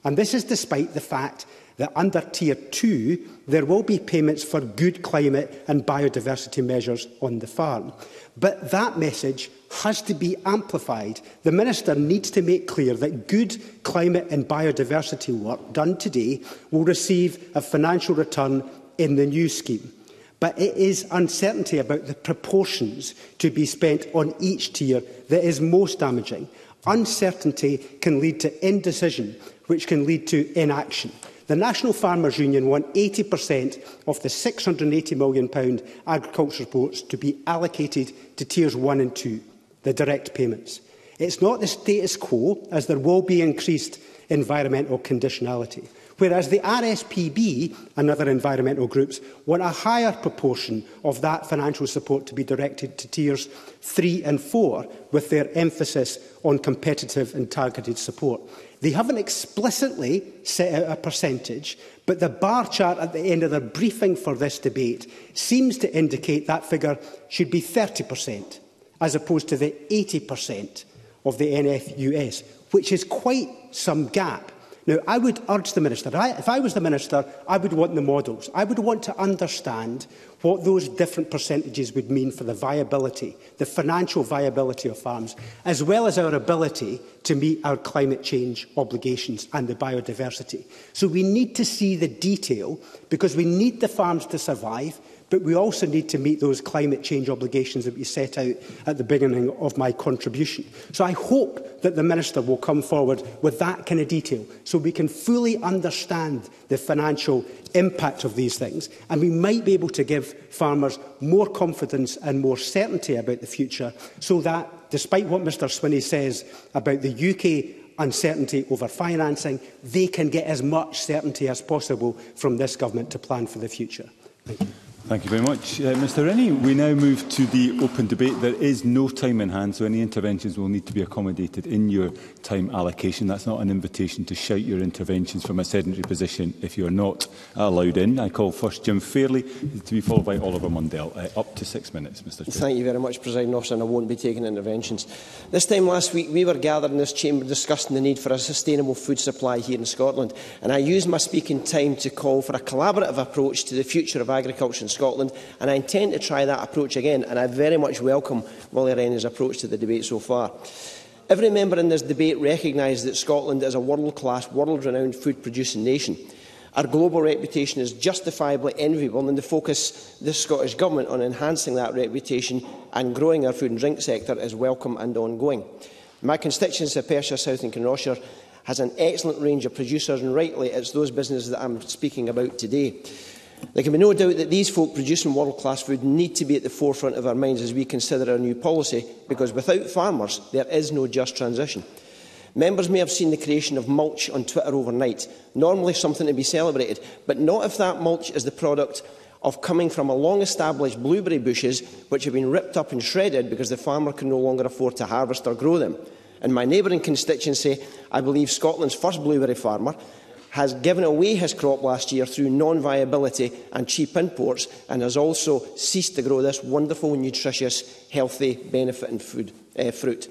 And this is despite the fact that under Tier two, there will be payments for good climate and biodiversity measures on the farm. But that message has to be amplified. The Minister needs to make clear that good climate and biodiversity work done today will receive a financial return in the new scheme. But it is uncertainty about the proportions to be spent on each tier that is most damaging. Uncertainty can lead to indecision, which can lead to inaction. The National Farmers Union want eighty percent of the six hundred and eighty million pounds agriculture supports to be allocated to tiers one and two, the direct payments. It's not the status quo, as there will be increased environmental conditionality, whereas the R S P B and other environmental groups want a higher proportion of that financial support to be directed to tiers three and four, with their emphasis on competitive and targeted support. They haven't explicitly set out a percentage, but the bar chart at the end of their briefing for this debate seems to indicate that figure should be thirty percent, as opposed to the eighty percent of the N F U S, which is quite some gap. Now, I would urge the Minister, if I was the Minister, I would want the models. I would want to understand what those different percentages would mean for the viability, the financial viability of farms, as well as our ability to meet our climate change obligations and the biodiversity. So we need to see the detail, because we need the farms to survive, but we also need to meet those climate change obligations that we set out at the beginning of my contribution. So I hope that the Minister will come forward with that kind of detail, so we can fully understand the financial impact of these things, and we might be able to give farmers more confidence and more certainty about the future, so that, despite what Mr Swinney says about the U K uncertainty over financing, they can get as much certainty as possible from this government to plan for the future. Thank you. Thank you very much. Uh, Mr Rennie, we now move to the open debate. There is no time in hand, so any interventions will need to be accommodated in your time allocation. That's not an invitation to shout your interventions from a sedentary position if you are not allowed in. I call first Jim Fairley, to be followed by Oliver Mundell. Uh, up to six minutes, Mr Chair. Thank you very much, Presiding Officer, and I won't be taking interventions. This time last week, we were gathered in this chamber discussing the need for a sustainable food supply here in Scotland, and I used my speaking time to call for a collaborative approach to the future of agriculture in Scotland, and I intend to try that approach again, and I very much welcome Willie Rennie's approach to the debate so far. Every member in this debate recognises that Scotland is a world-class, world-renowned food-producing nation. Our global reputation is justifiably enviable, and the focus of the Scottish Government on enhancing that reputation and growing our food and drink sector is welcome and ongoing. My constituency of Perthshire South and Kinrossshire has an excellent range of producers, and rightly it's those businesses that I'm speaking about today. There can be no doubt that these folk producing world-class food need to be at the forefront of our minds as we consider our new policy, because without farmers there is no just transition. Members may have seen the creation of mulch on Twitter overnight, normally something to be celebrated, but not if that mulch is the product of coming from a long-established blueberry bushes which have been ripped up and shredded because the farmer can no longer afford to harvest or grow them. In my neighbouring constituency, I believe Scotland's first blueberry farmer has given away his crop last year through non-viability and cheap imports, and has also ceased to grow this wonderful, nutritious, healthy, benefiting food, uh, fruit.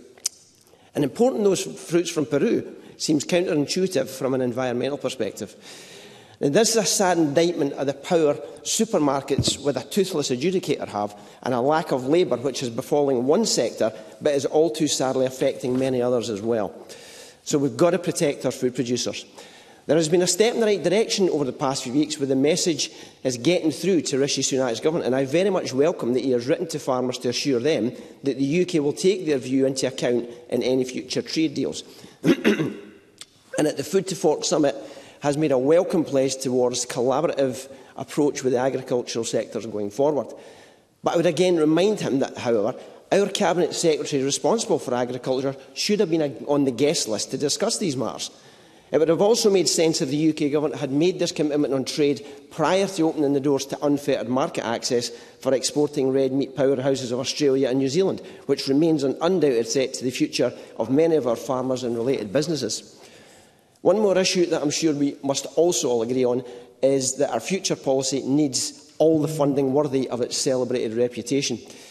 And importing those fruits from Peru seems counterintuitive from an environmental perspective. And this is a sad indictment of the power supermarkets with a toothless adjudicator have, and a lack of labour which is befalling one sector but is all too sadly affecting many others as well. So we've got to protect our food producers. There has been a step in the right direction over the past few weeks, where the message is getting through to Rishi Sunak's government, and I very much welcome that he has written to farmers to assure them that the U K will take their view into account in any future trade deals. And at the Food to Fork Summit has made a welcome pledge towards collaborative approach with the agricultural sectors going forward. But I would again remind him that, however, our Cabinet Secretary responsible for agriculture should have been on the guest list to discuss these matters. It would have also made sense if the U K Government had made this commitment on trade prior to opening the doors to unfettered market access for exporting red meat powerhouses of Australia and New Zealand, which remains an undoubted threat to the future of many of our farmers and related businesses. One more issue that I'm sure we must also all agree on is that our future policy needs all the funding worthy of its celebrated reputation.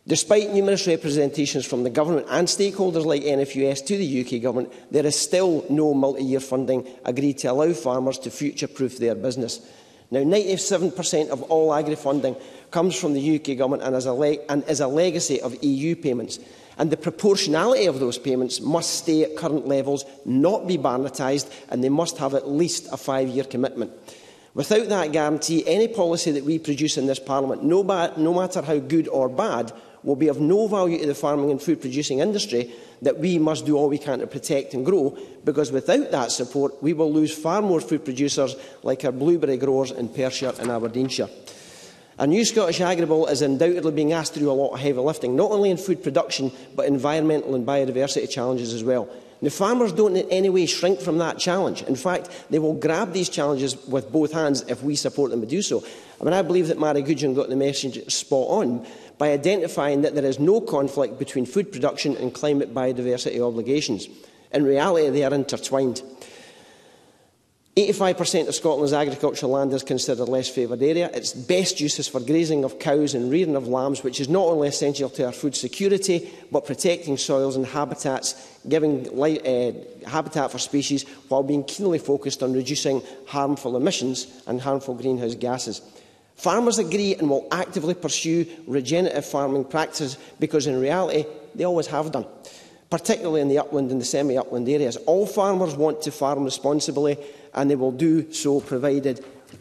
Despite numerous representations from the Government and stakeholders like N F U S to the U K Government, there is still no multi-year funding agreed to allow farmers to future-proof their business. Now, ninety-seven percent of all agri-funding comes from the U K Government and is, a and is a legacy of E U payments. And the proportionality of those payments must stay at current levels, not be barnetised, and they must have at least a five-year commitment. Without that guarantee, any policy that we produce in this Parliament, no, no matter how good or bad, will be of no value to the farming and food producing industry that we must do all we can to protect and grow, because without that support we will lose far more food producers like our blueberry growers in Perthshire and Aberdeenshire. A new Scottish Agribill is undoubtedly being asked to do a lot of heavy lifting, not only in food production but environmental and biodiversity challenges as well. The farmers don't in any way shrink from that challenge. In fact, they will grab these challenges with both hands if we support them to do so. I mean, I believe that Mary Goodwin got the message spot on by identifying that there is no conflict between food production and climate biodiversity obligations. In reality, they are intertwined. eighty-five percent of Scotland's agricultural land is considered less favoured area. Its best use is for grazing of cows and rearing of lambs, which is not only essential to our food security, but protecting soils and habitats, giving uh, habitat for species, while being keenly focused on reducing harmful emissions and harmful greenhouse gases. Farmers agree and will actively pursue regenerative farming practices because, in reality, they always have done, particularly in the upland and the semi-upland areas. All farmers want to farm responsibly, and they will do so provided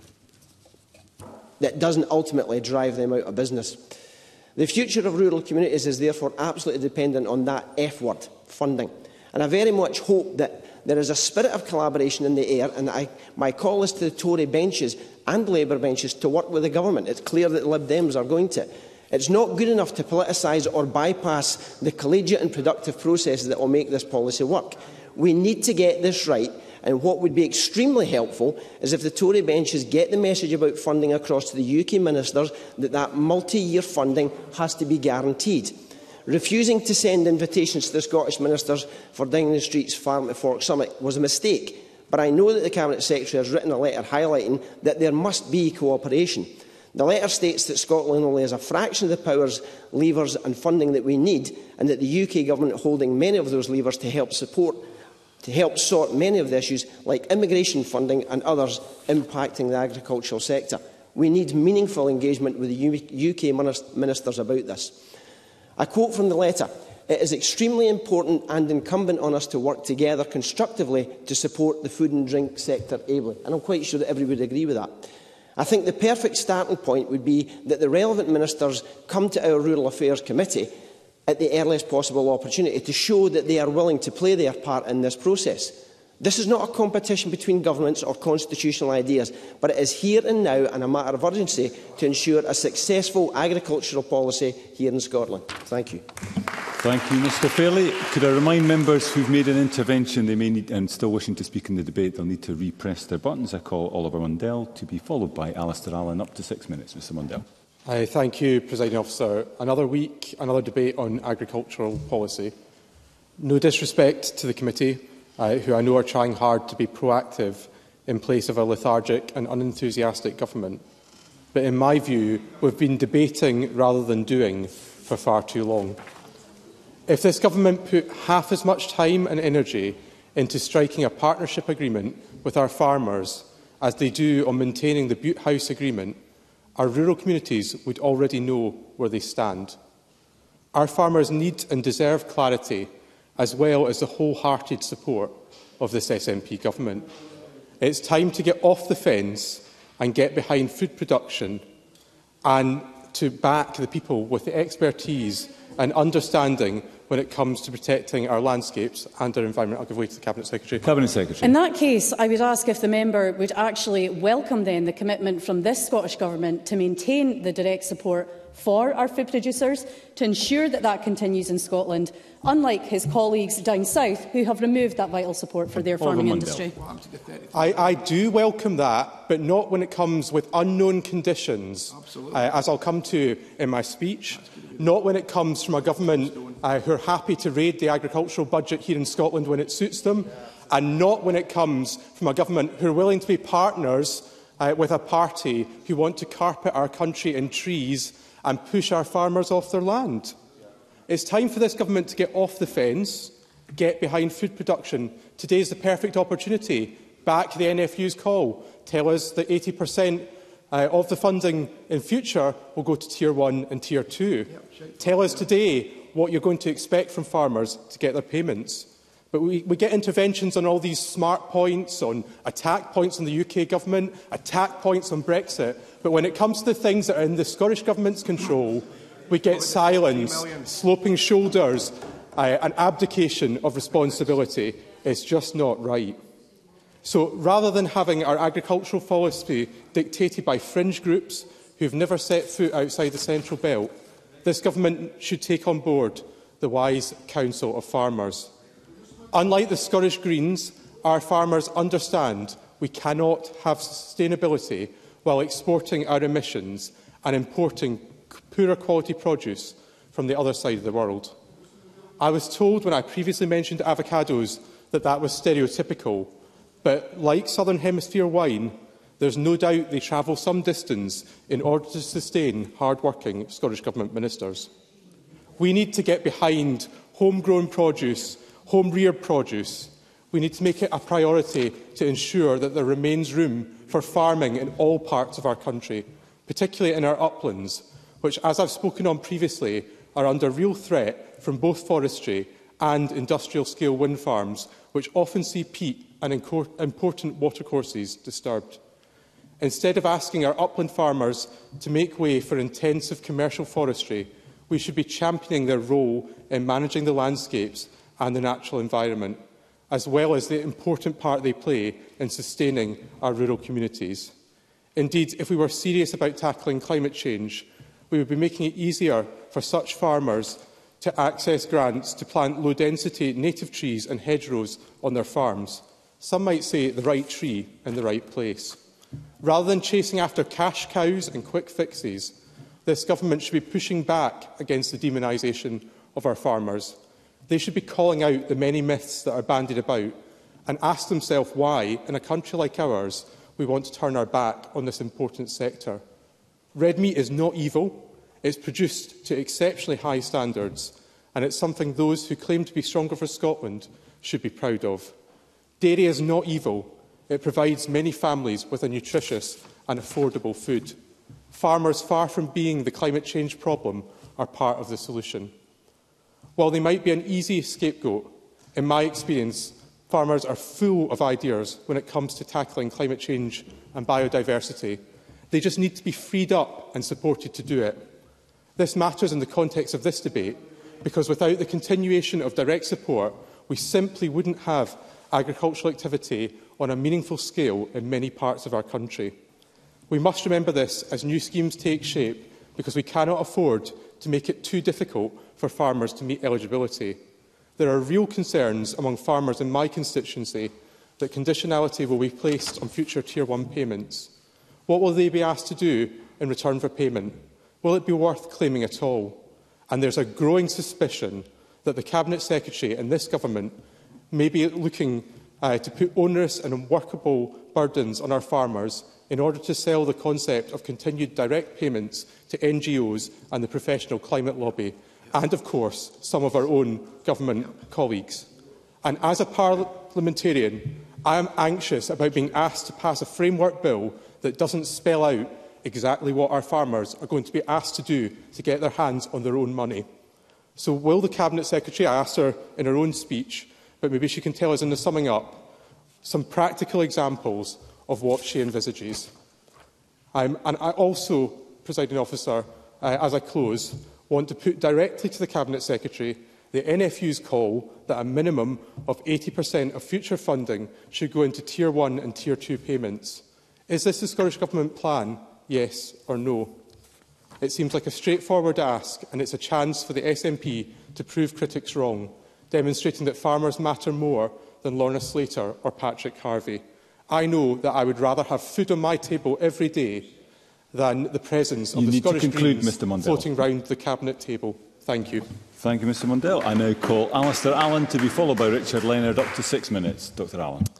that doesn't ultimately drive them out of business. The future of rural communities is therefore absolutely dependent on that F word, funding. And I very much hope that there is a spirit of collaboration in the air, and I, my call is to the Tory benches and Labour benches to work with the Government. It's clear that the Lib Dems are going to. It's not good enough to politicise or bypass the collegiate and productive processes that will make this policy work. We need to get this right, and what would be extremely helpful is if the Tory benches get the message about funding across to the U K ministers that that multi-year funding has to be guaranteed. Refusing to send invitations to the Scottish ministers for Downing Street's Farm to Fork Summit was a mistake, but I know that the Cabinet Secretary has written a letter highlighting that there must be cooperation. The letter states that Scotland only has a fraction of the powers, levers and funding that we need, and that the U K Government holding many of those levers to help support, to help sort many of the issues like immigration funding and others impacting the agricultural sector. We need meaningful engagement with the U K ministers about this. I quote from the letter: "It is extremely important and incumbent on us to work together constructively to support the food and drink sector ably." And I'm quite sure that everybody would agree with that. I think the perfect starting point would be that the relevant ministers come to our Rural Affairs Committee at the earliest possible opportunity to show that they are willing to play their part in this process. This is not a competition between governments or constitutional ideas, but it is here and now and a matter of urgency to ensure a successful agricultural policy here in Scotland. Thank you. Thank you, Mr Fairley. Could I remind members who have made an intervention they may need, and still wishing to speak in the debate, they'll need to repress their buttons. I call Oliver Mundell to be followed by Alistair Allen. Up to six minutes, Mr Mundell. Uh, thank you, Presiding Officer. Another week, another debate on agricultural policy. No disrespect to the committee, uh, who I know are trying hard to be proactive in place of a lethargic and unenthusiastic government. But in my view, we've been debating rather than doing for far too long. If this government put half as much time and energy into striking a partnership agreement with our farmers as they do on maintaining the Butte House Agreement, our rural communities would already know where they stand. Our farmers need and deserve clarity, as well as the wholehearted support of this S N P government. It's time to get off the fence and get behind food production, and to back the people with the expertise and understanding when it comes to protecting our landscapes and our environment. I'll give way to the Cabinet Secretary. Cabinet Secretary. In that case, I would ask if the member would actually welcome then the commitment from this Scottish Government to maintain the direct support for our food producers, to ensure that that continues in Scotland, unlike his colleagues down south who have removed that vital support for their farming industry. I, I do welcome that, but not when it comes with unknown conditions, uh, as I'll come to in my speech. Not when it comes from a government uh, who are happy to raid the agricultural budget here in Scotland when it suits them, and not when it comes from a government who are willing to be partners uh, with a party who want to carpet our country in trees and push our farmers off their land. It's time for this government to get off the fence, get behind food production. Today is the perfect opportunity. Back the N F U's call. Tell us that eighty percent uh, of the funding in future will go to Tier one and Tier two. Tell us today what you're going to expect from farmers to get their payments. But we, we get interventions on all these smart points, on attack points on the U K government, attack points on Brexit. But when it comes to the things that are in the Scottish Government's control, we get silence, sloping shoulders, uh, an abdication of responsibility. It's just not right. So rather than having our agricultural policy dictated by fringe groups who have never set foot outside the Central Belt, this government should take on board the wise counsel of farmers. Unlike the Scottish Greens, our farmers understand we cannot have sustainability while exporting our emissions and importing poorer quality produce from the other side of the world. I was told when I previously mentioned avocados that that was stereotypical, but like Southern Hemisphere wine, there's no doubt they travel some distance in order to sustain hard-working Scottish Government ministers. We need to get behind homegrown produce, home-reared produce. We need to make it a priority to ensure that there remains room for farming in all parts of our country, particularly in our uplands, which, as I've spoken on previously, are under real threat from both forestry and industrial-scale wind farms, which often see peat and important watercourses disturbed. Instead of asking our upland farmers to make way for intensive commercial forestry, we should be championing their role in managing the landscapes and the natural environment, as well as the important part they play in sustaining our rural communities. Indeed, if we were serious about tackling climate change, we would be making it easier for such farmers to access grants to plant low-density native trees and hedgerows on their farms. Some might say the right tree in the right place. Rather than chasing after cash cows and quick fixes, this government should be pushing back against the demonisation of our farmers. They should be calling out the many myths that are bandied about and ask themselves why, in a country like ours, we want to turn our back on this important sector. Red meat is not evil. It's produced to exceptionally high standards, and it's something those who claim to be stronger for Scotland should be proud of. Dairy is not evil. It provides many families with a nutritious and affordable food. Farmers, far from being the climate change problem, are part of the solution. While they might be an easy scapegoat, in my experience, farmers are full of ideas when it comes to tackling climate change and biodiversity. They just need to be freed up and supported to do it. This matters in the context of this debate, because without the continuation of direct support, we simply wouldn't have agricultural activity on a meaningful scale in many parts of our country. We must remember this as new schemes take shape, because we cannot afford to make it too difficult for farmers to meet eligibility. There are real concerns among farmers in my constituency that conditionality will be placed on future Tier one payments. What will they be asked to do in return for payment? Will it be worth claiming at all? And there's a growing suspicion that the Cabinet Secretary and this government may be looking uh, to put onerous and unworkable burdens on our farmers in order to sell the concept of continued direct payments to N G Os and the professional climate lobby, and, of course, some of our own government colleagues. And as a parliamentarian, I am anxious about being asked to pass a framework bill that doesn't spell out exactly what our farmers are going to be asked to do to get their hands on their own money. So will the Cabinet Secretary, I asked her in her own speech, but maybe she can tell us in the summing up, some practical examples of what she envisages. Um, and I also, Presiding Officer, uh, as I close, want to put directly to the Cabinet Secretary the N F U's call that a minimum of eighty percent of future funding should go into Tier one and Tier two payments. Is this the Scottish Government plan? Yes or no? It seems like a straightforward ask, and it's a chance for the S N P to prove critics wrong, demonstrating that farmers matter more than Lorna Slater or Patrick Harvey. I know that I would rather have food on my table every day than the presence of you the need Scottish to conclude, Greens Mr Mundell. floating round the Cabinet table. Thank you. Thank you, Mr Mundell. I now call Alistair Allen to be followed by Richard Leonard. Up to six minutes. Doctor Allen.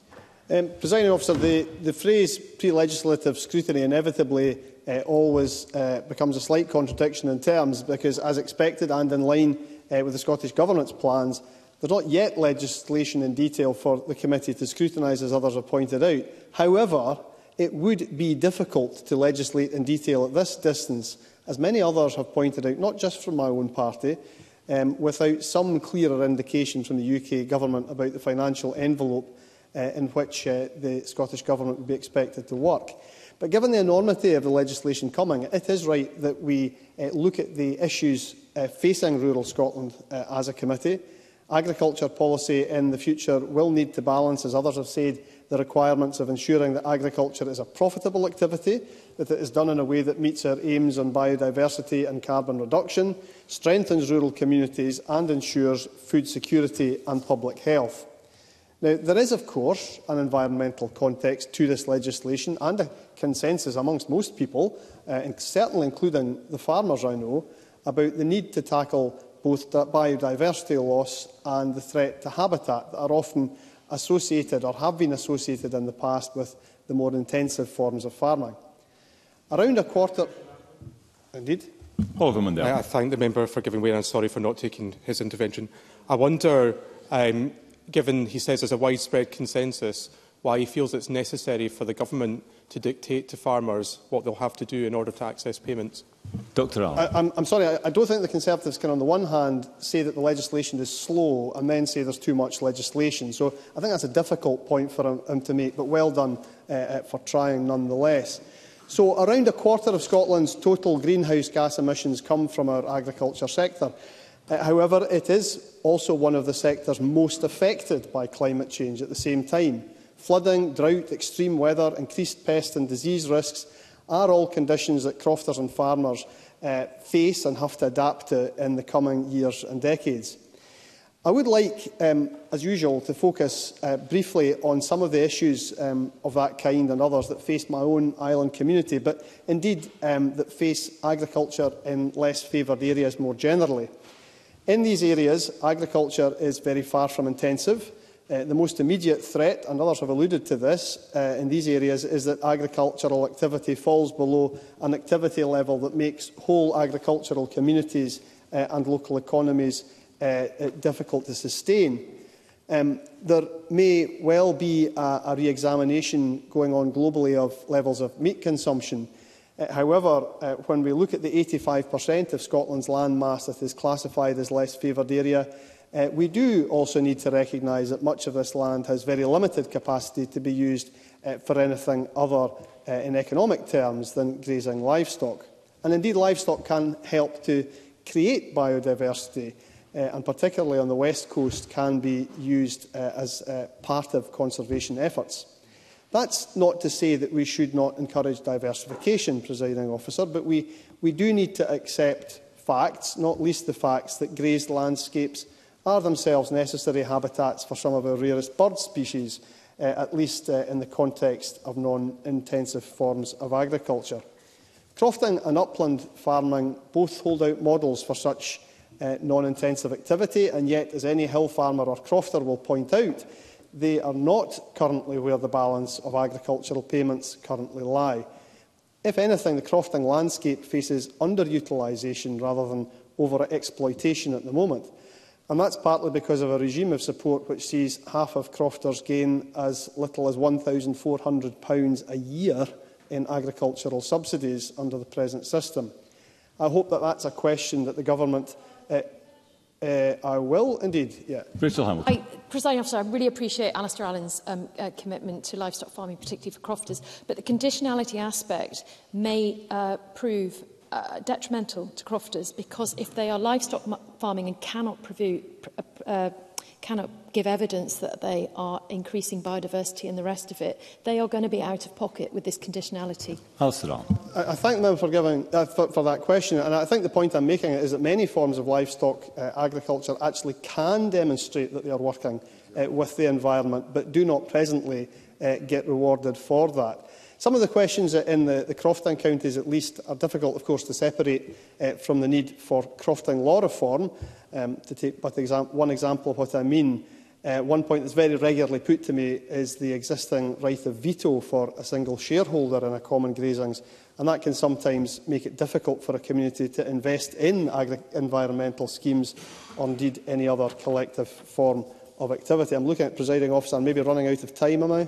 Um, Presiding Officer, the, the phrase pre-legislative scrutiny inevitably uh, always uh, becomes a slight contradiction in terms because, as expected and in line uh, with the Scottish Government's plans, there is not yet legislation in detail for the committee to scrutinise, as others have pointed out. However, it would be difficult to legislate in detail at this distance, as many others have pointed out, not just from my own party, um, without some clearer indication from the U K Government about the financial envelope Uh, in which uh, the Scottish Government would be expected to work. But given the enormity of the legislation coming, it is right that we uh, look at the issues uh, facing rural Scotland uh, as a committee. Agriculture policy in the future will need to balance, as others have said, the requirements of ensuring that agriculture is a profitable activity, that it is done in a way that meets our aims on biodiversity and carbon reduction, strengthens rural communities and ensures food security and public health. Now, there is, of course, an environmental context to this legislation and a consensus amongst most people, uh, and certainly including the farmers I know, about the need to tackle both biodiversity loss and the threat to habitat that are often associated or have been associated in the past with the more intensive forms of farming. Around a quarter... Indeed. Oliver Mundell. I thank the member for giving way, and I'm sorry for not taking his intervention. I wonder... Um, given he says there's a widespread consensus, why he feels it's necessary for the government to dictate to farmers what they'll have to do in order to access payments. Doctor Allen. I, I'm, I'm sorry, I, I don't think the Conservatives can, on the one hand, say that the legislation is slow and then say there's too much legislation. So I think that's a difficult point for him, him to make, but well done uh, for trying nonetheless. So around a quarter of Scotland's total greenhouse gas emissions come from our agriculture sector. Uh, however, it is also one of the sectors most affected by climate change at the same time. Flooding, drought, extreme weather, increased pest and disease risks are all conditions that crofters and farmers uh, face and have to adapt to in the coming years and decades. I would like, um, as usual, to focus uh, briefly on some of the issues um, of that kind and others that face my own island community, but indeed um, that face agriculture in less favoured areas more generally. In these areas, agriculture is very far from intensive. Uh, the most immediate threat, and others have alluded to this, uh, in these areas is that agricultural activity falls below an activity level that makes whole agricultural communities uh, and local economies uh, uh, difficult to sustain. Um, there may well be a, a re-examination going on globally of levels of meat consumption. Uh, however, uh, when we look at the eighty-five percent of Scotland's land mass that is classified as less favoured area, uh, we do also need to recognise that much of this land has very limited capacity to be used uh, for anything other uh, in economic terms than grazing livestock. And indeed, livestock can help to create biodiversity, uh, and particularly on the West Coast can be used uh, as uh, part of conservation efforts. That's not to say that we should not encourage diversification, Presiding Officer, but we, we do need to accept facts, not least the facts that grazed landscapes are themselves necessary habitats for some of our rarest bird species, uh, at least uh, in the context of non-intensive forms of agriculture. Crofting and upland farming both hold out models for such uh, non-intensive activity, and yet, as any hill farmer or crofter will point out, they are not currently where the balance of agricultural payments currently lie. If anything, the crofting landscape faces underutilisation rather than over-exploitation at the moment. And that's partly because of a regime of support which sees half of crofters gain as little as one thousand four hundred pounds a year in agricultural subsidies under the present system. I hope that that's a question that the Government uh, Uh, I will indeed, yeah. Rachel Hamilton. I, Presiding Officer, I really appreciate Alistair Allen's um, uh, commitment to livestock farming, particularly for crofters, but the conditionality aspect may uh, prove uh, detrimental to crofters, because if they are livestock farming and cannot, prove, uh, cannot give evidence that they are increasing biodiversity and the rest of it, they are going to be out of pocket with this conditionality. Alistair Allen. I, I thank them for, giving, uh, for, for that question, and I think the point I'm making is that many forms of livestock uh, agriculture actually can demonstrate that they are working uh, with the environment, but do not presently uh, get rewarded for that. Some of the questions in the, the crofting counties, at least, are difficult, of course, to separate uh, from the need for crofting law reform. Um, to take but exam one example of what I mean, Uh, one point that's very regularly put to me is the existing right of veto for a single shareholder in a common grazings, and that can sometimes make it difficult for a community to invest in environmental schemes or indeed any other collective form of activity. I'm looking at Presiding Officer and maybe running out of time, am I?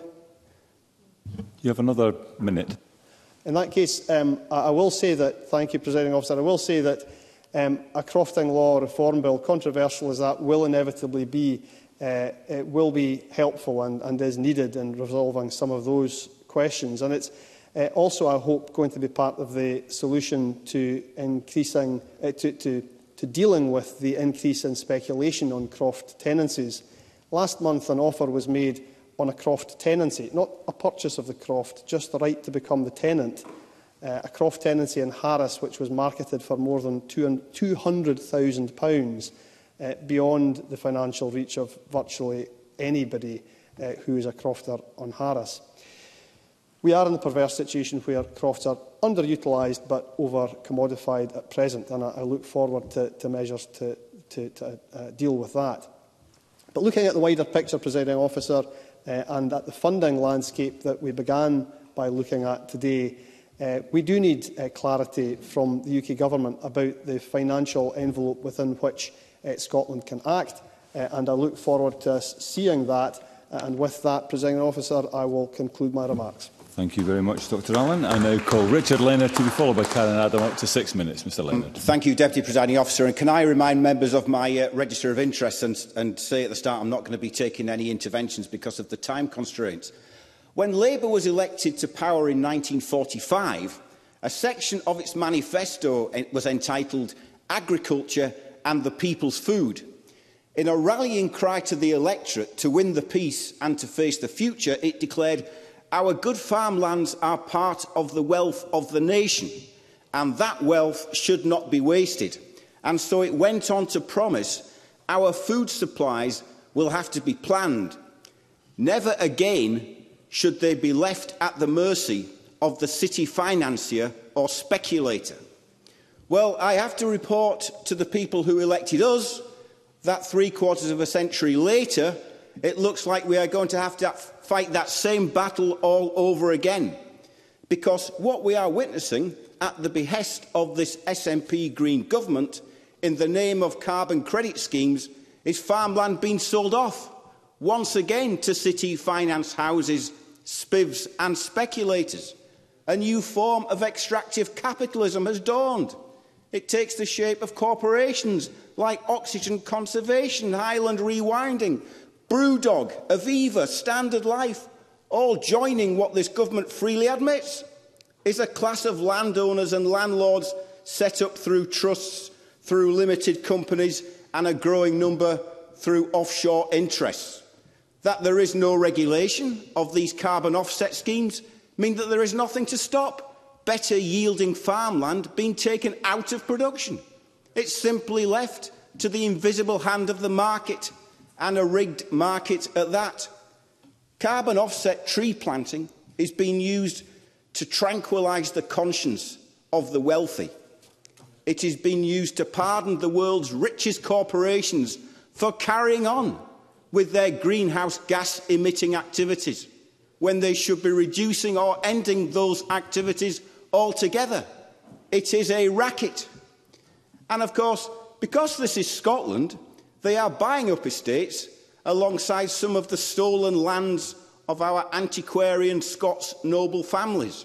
You have another minute. In that case, um, I, I will say that, thank you, Presiding Officer, I will say that um, a crofting law reform bill, controversial as that will inevitably be, uh, it will be helpful and, and is needed in resolving some of those questions. And it's uh, also, I hope, going to be part of the solution to increasing, uh, to, to, to dealing with the increase in speculation on croft tenancies. Last month, an offer was made on a croft tenancy, not a purchase of the croft, just the right to become the tenant. Uh, a croft tenancy in Harris, which was marketed for more than two hundred thousand pounds, uh, beyond the financial reach of virtually anybody uh, who is a crofter on Harris. We are in the perverse situation where crofts are underutilised but over-commodified at present, and I, I look forward to, to measures to, to, to uh, deal with that. But looking at the wider picture, Presiding Officer, Uh, and at the funding landscape that we began by looking at today, uh, we do need uh, clarity from the U K Government about the financial envelope within which uh, Scotland can act, uh, and I look forward to us seeing that. Uh, and with that, Presiding Officer, I will conclude my remarks. Thank you very much, Doctor Allen. I now call Richard Leonard to be followed by Karen Adam. Up to six minutes, Mr Leonard. Um, thank you, Deputy Presiding Officer. And can I remind members of my uh, register of interest and, and say at the start I'm not going to be taking any interventions because of the time constraints. When Labour was elected to power in nineteen forty-five, a section of its manifesto was entitled Agriculture and the People's Food. In a rallying cry to the electorate to win the peace and to face the future, it declared, "Our good farmlands are part of the wealth of the nation, and that wealth should not be wasted." And so it went on to promise, "Our food supplies will have to be planned. Never again should they be left at the mercy of the city financier or speculator." Well, I have to report to the people who elected us that three quarters of a century later, it looks like we are going to have to fight that same battle all over again. Because what we are witnessing at the behest of this S N P Green government in the name of carbon credit schemes is farmland being sold off, once again to city finance houses, spivs and speculators. A new form of extractive capitalism has dawned. It takes the shape of corporations like Oxygen Conservation, Highland Rewinding, Brewdog, Aviva, Standard Life, all joining what this government freely admits is a class of landowners and landlords set up through trusts, through limited companies and a growing number through offshore interests. That there is no regulation of these carbon offset schemes means that there is nothing to stop better yielding farmland being taken out of production. It's simply left to the invisible hand of the market, and a rigged market at that. Carbon offset tree planting is being used to tranquillise the conscience of the wealthy. It is being used to pardon the world's richest corporations for carrying on with their greenhouse gas emitting activities, when they should be reducing or ending those activities altogether. It is a racket. And of course, because this is Scotland, they are buying up estates alongside some of the stolen lands of our antiquarian Scots noble families.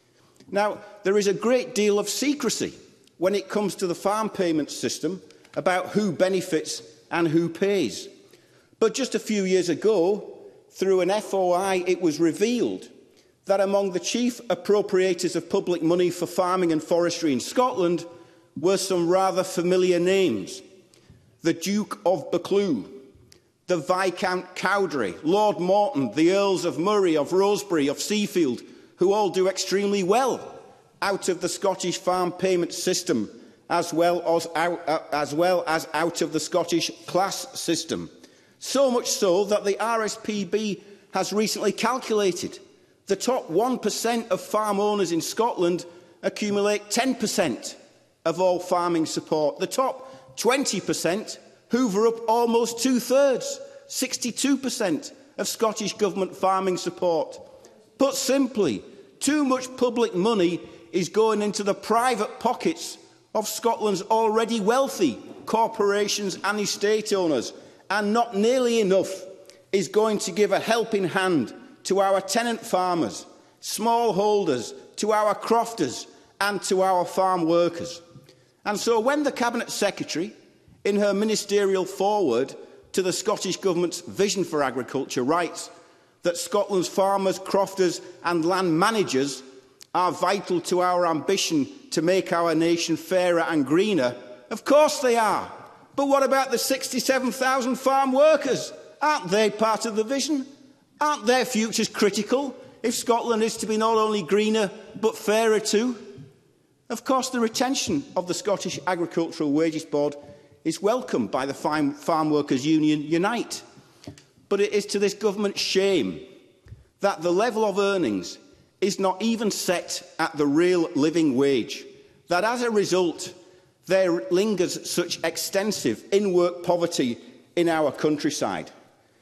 Now, there is a great deal of secrecy when it comes to the farm payment system about who benefits and who pays. But just a few years ago, through an F O I, it was revealed that among the chief appropriators of public money for farming and forestry in Scotland were some rather familiar names. The Duke of Buccleuch, the Viscount Cowdray, Lord Morton, the Earls of Murray, of Rosebery, of Seafield, who all do extremely well out of the Scottish farm payment system, as well as out, uh, as well as out of the Scottish class system. So much so that the R S P B has recently calculated the top one percent of farm owners in Scotland accumulate ten percent of all farming support. The top twenty percent hoover up almost two-thirds. sixty-two percent of Scottish Government farming support. Put simply, too much public money is going into the private pockets of Scotland's already wealthy corporations and estate owners, and not nearly enough is going to give a helping hand to our tenant farmers, smallholders, to our crofters and to our farm workers. And so when the Cabinet Secretary, in her ministerial foreword to the Scottish Government's vision for agriculture, writes that Scotland's farmers, crofters and land managers are vital to our ambition to make our nation fairer and greener, of course they are. But what about the sixty-seven thousand farm workers? Aren't they part of the vision? Aren't their futures critical if Scotland is to be not only greener but fairer too? Of course, the retention of the Scottish Agricultural Wages Board is welcomed by the Farm Workers Union Unite. But it is to this government's shame that the level of earnings is not even set at the real living wage, that as a result there lingers such extensive in-work poverty in our countryside.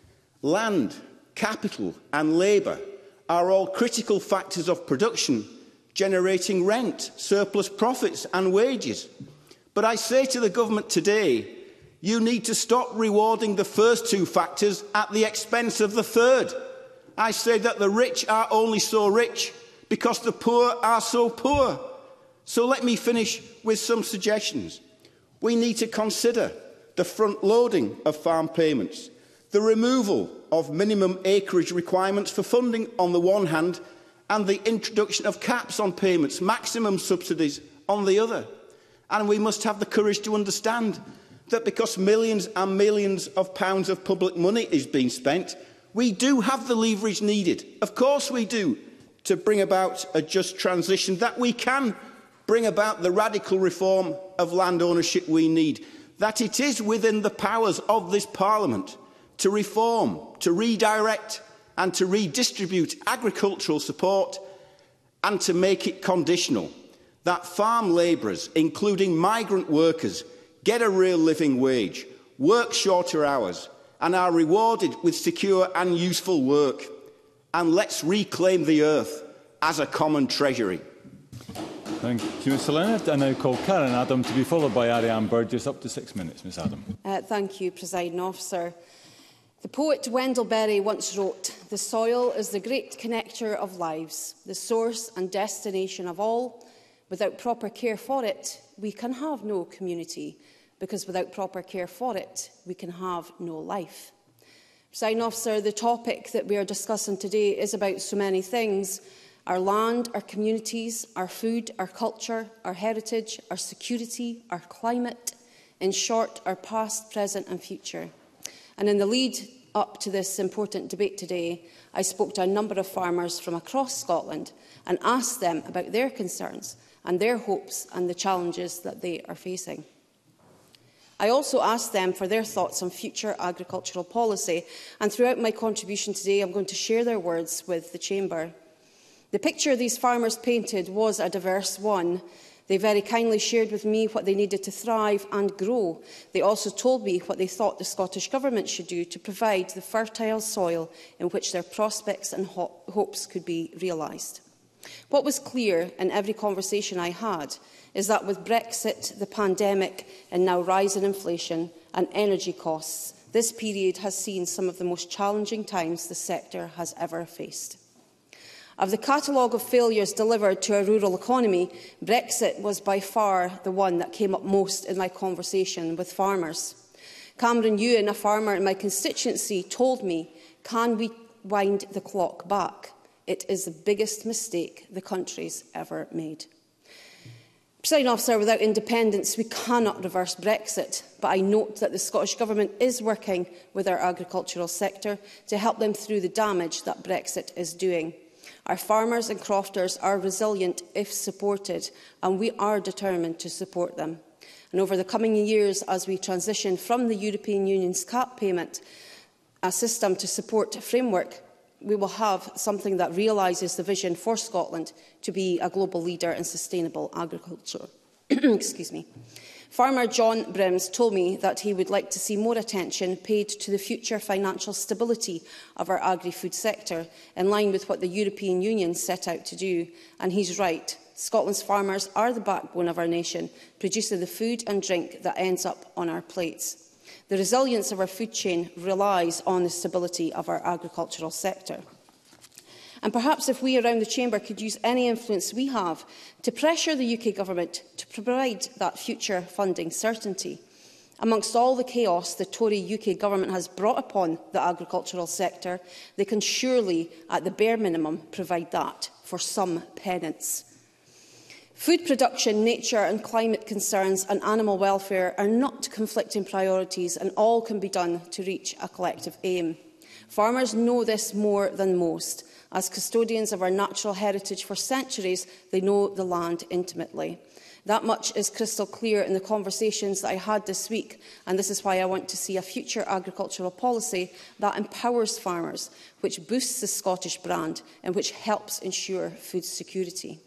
Land, capital and labour are all critical factors of production, generating rent, surplus profits and wages. But I say to the government today, you need to stop rewarding the first two factors at the expense of the third. I say that the rich are only so rich because the poor are so poor. So let me finish with some suggestions. We need to consider the front-loading of farm payments, the removal of minimum acreage requirements for funding on the one hand, and the introduction of caps on payments, maximum subsidies on the other. And we must have the courage to understand that because millions and millions of pounds of public money is being spent, we do have the leverage needed. Of course we do, to bring about a just transition, that we can bring about the radical reform of land ownership we need, that it is within the powers of this Parliament to reform, to redirect and to redistribute agricultural support and to make it conditional, that farm labourers, including migrant workers, get a real living wage, work shorter hours and are rewarded with secure and useful work. And let's reclaim the earth as a common treasury. Thank you, Mr Leonard. I now call Karen Adam to be followed by Ariane Burgess. Up to six minutes, Miss Adam. Uh, thank you, Presiding Officer. The poet Wendell Berry once wrote, "The soil is the great connector of lives, the source and destination of all. Without proper care for it, we can have no community, because without proper care for it, we can have no life." Presiding Officer, the topic that we are discussing today is about so many things: our land, our communities, our food, our culture, our heritage, our security, our climate, in short, our past, present and future. And in the lead up to this important debate today, I spoke to a number of farmers from across Scotland and asked them about their concerns and their hopes and the challenges that they are facing. I also asked them for their thoughts on future agricultural policy, and throughout my contribution today, I'm going to share their words with the Chamber. The picture these farmers painted was a diverse one. They very kindly shared with me what they needed to thrive and grow. They also told me what they thought the Scottish Government should do to provide the fertile soil in which their prospects and ho hopes could be realised. What was clear in every conversation I had is that with Brexit, the pandemic and now rising inflation and energy costs, this period has seen some of the most challenging times the sector has ever faced. Of the catalogue of failures delivered to a rural economy, Brexit was by far the one that came up most in my conversation with farmers. Cameron Ewan, a farmer in my constituency, told me, "Can we wind the clock back? It is the biggest mistake the country's ever made." Presiding Officer, without independence, we cannot reverse Brexit, but I note that the Scottish Government is working with our agricultural sector to help them through the damage that Brexit is doing. Our farmers and crofters are resilient if supported, and we are determined to support them. And over the coming years, as we transition from the European Union's cap payment, a system to support framework, we will have something that realises the vision for Scotland to be a global leader in sustainable agriculture. Excuse me. Farmer John Brims told me that he would like to see more attention paid to the future financial stability of our agri-food sector, in line with what the European Union set out to do. And he's right. Scotland's farmers are the backbone of our nation, producing the food and drink that ends up on our plates. The resilience of our food chain relies on the stability of our agricultural sector. And perhaps if we around the Chamber could use any influence we have to pressure the U K Government to provide that future funding certainty. Amongst all the chaos the Tory U K Government has brought upon the agricultural sector, they can surely, at the bare minimum, provide that for some penance. Food production, nature and climate concerns and animal welfare are not conflicting priorities, and all can be done to reach a collective aim. Farmers know this more than most. As custodians of our natural heritage for centuries, they know the land intimately. That much is crystal clear in the conversations that I had this week, and this is why I want to see a future agricultural policy that empowers farmers, which boosts the Scottish brand and which helps ensure food security.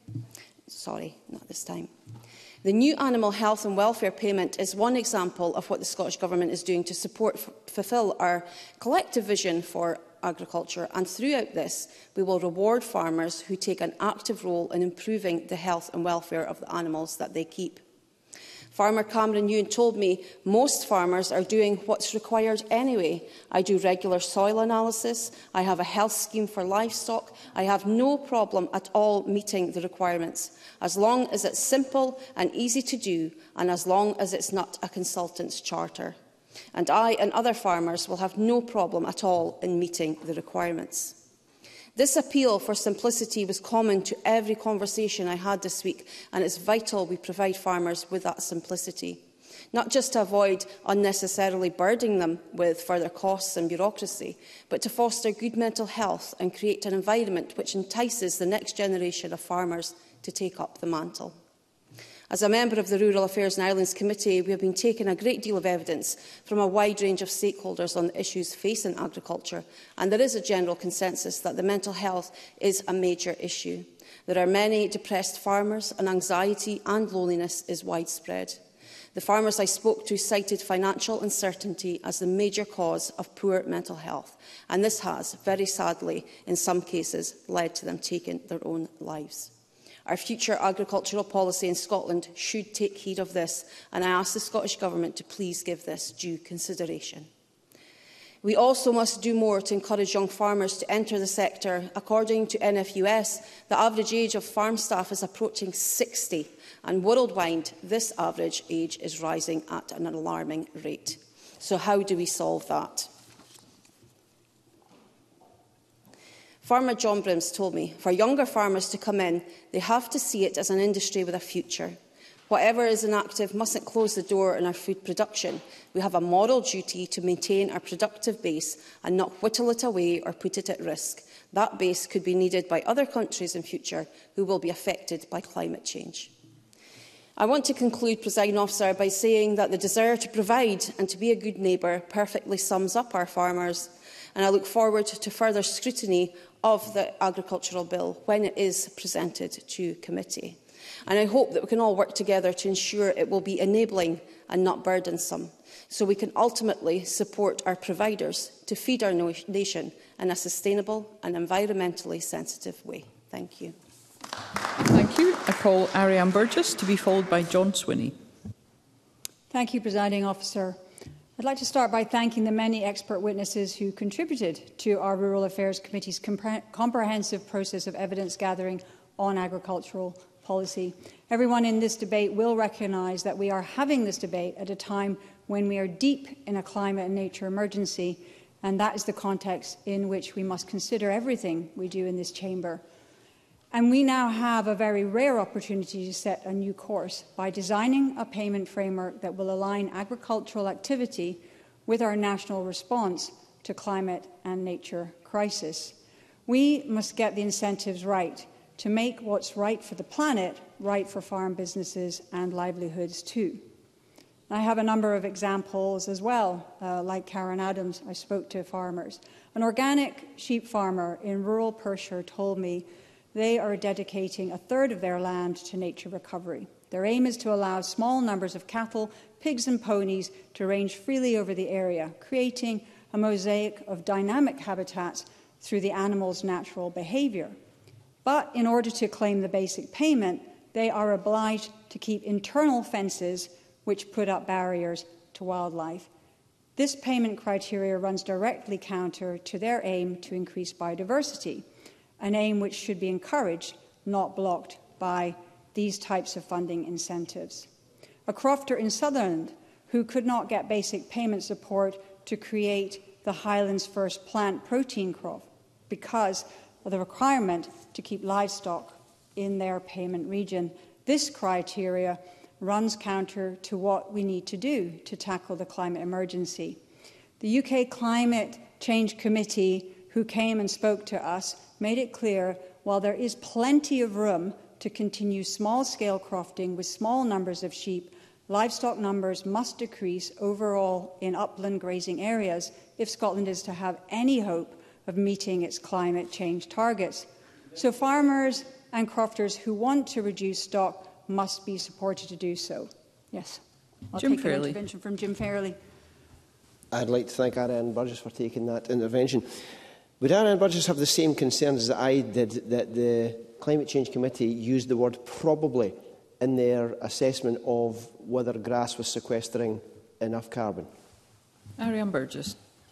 Sorry, not this time. The new Animal Health and Welfare Payment is one example of what the Scottish Government is doing to support fulfil our collective vision for agriculture, and throughout this we will reward farmers who take an active role in improving the health and welfare of the animals that they keep. Farmer Cameron Ewan told me most farmers are doing what's required anyway. I do regular soil analysis, I have a health scheme for livestock, I have no problem at all meeting the requirements, as long as it's simple and easy to do, and as long as it's not a consultant's charter. And I and other farmers will have no problem at all in meeting the requirements. This appeal for simplicity was common to every conversation I had this week, and it's vital we provide farmers with that simplicity, not just to avoid unnecessarily burdening them with further costs and bureaucracy, but to foster good mental health and create an environment which entices the next generation of farmers to take up the mantle. As a member of the Rural Affairs and Islands Committee, we have been taking a great deal of evidence from a wide range of stakeholders on the issues facing agriculture, and there is a general consensus that the mental health is a major issue. There are many depressed farmers, and anxiety and loneliness is widespread. The farmers I spoke to cited financial uncertainty as the major cause of poor mental health, and this has, very sadly, in some cases, led to them taking their own lives. Our future agricultural policy in Scotland should take heed of this, and I ask the Scottish Government to please give this due consideration. We also must do more to encourage young farmers to enter the sector. According to N F U S, the average age of farm staff is approaching sixty, and worldwide, this average age is rising at an alarming rate. So how do we solve that? Farmer John Brims told me, for younger farmers to come in, they have to see it as an industry with a future. Whatever is inactive mustn't close the door on our food production. We have a moral duty to maintain our productive base and not whittle it away or put it at risk. That base could be needed by other countries in future who will be affected by climate change. I want to conclude, Presiding Officer, by saying that the desire to provide and to be a good neighbour perfectly sums up our farmers, and I look forward to further scrutiny of the agricultural bill when it is presented to committee. And I hope that we can all work together to ensure it will be enabling and not burdensome, so we can ultimately support our providers to feed our nation in a sustainable and environmentally sensitive way. Thank you. Thank you. I call Ariane Burgess to be followed by John Swinney. Thank you, Presiding Officer. I'd like to start by thanking the many expert witnesses who contributed to our Rural Affairs Committee's compre comprehensive process of evidence gathering on agricultural policy. Everyone in this debate will recognise that we are having this debate at a time when we are deep in a climate and nature emergency, and that is the context in which we must consider everything we do in this chamber. And we now have a very rare opportunity to set a new course by designing a payment framework that will align agricultural activity with our national response to climate and nature crisis. We must get the incentives right to make what's right for the planet right for farm businesses and livelihoods too. I have a number of examples as well, uh, like Karen Adams. I spoke to farmers. An organic sheep farmer in rural Perthshire told me they are dedicating a third of their land to nature recovery. Their aim is to allow small numbers of cattle, pigs and ponies to range freely over the area, creating a mosaic of dynamic habitats through the animals' natural behaviour. But in order to claim the basic payment, they are obliged to keep internal fences which put up barriers to wildlife. This payment criteria runs directly counter to their aim to increase biodiversity, an aim which should be encouraged, not blocked by these types of funding incentives. A crofter in Sutherland who could not get basic payment support to create the Highlands' first plant protein crop because of the requirement to keep livestock in their payment region. This criteria runs counter to what we need to do to tackle the climate emergency. The U K Climate Change Committee, who came and spoke to us, made it clear while there is plenty of room to continue small-scale crofting with small numbers of sheep, livestock numbers must decrease overall in upland grazing areas if Scotland is to have any hope of meeting its climate change targets. So farmers and crofters who want to reduce stock must be supported to do so. Yes. I'll Jim take an Fairley. intervention from Jim Fairley. I'd like to thank Ariane Burgess for taking that intervention. Would Ariane Burgess have the same concerns that I did, that the Climate Change Committee used the word probably in their assessment of whether grass was sequestering enough carbon? Ariane Burgess.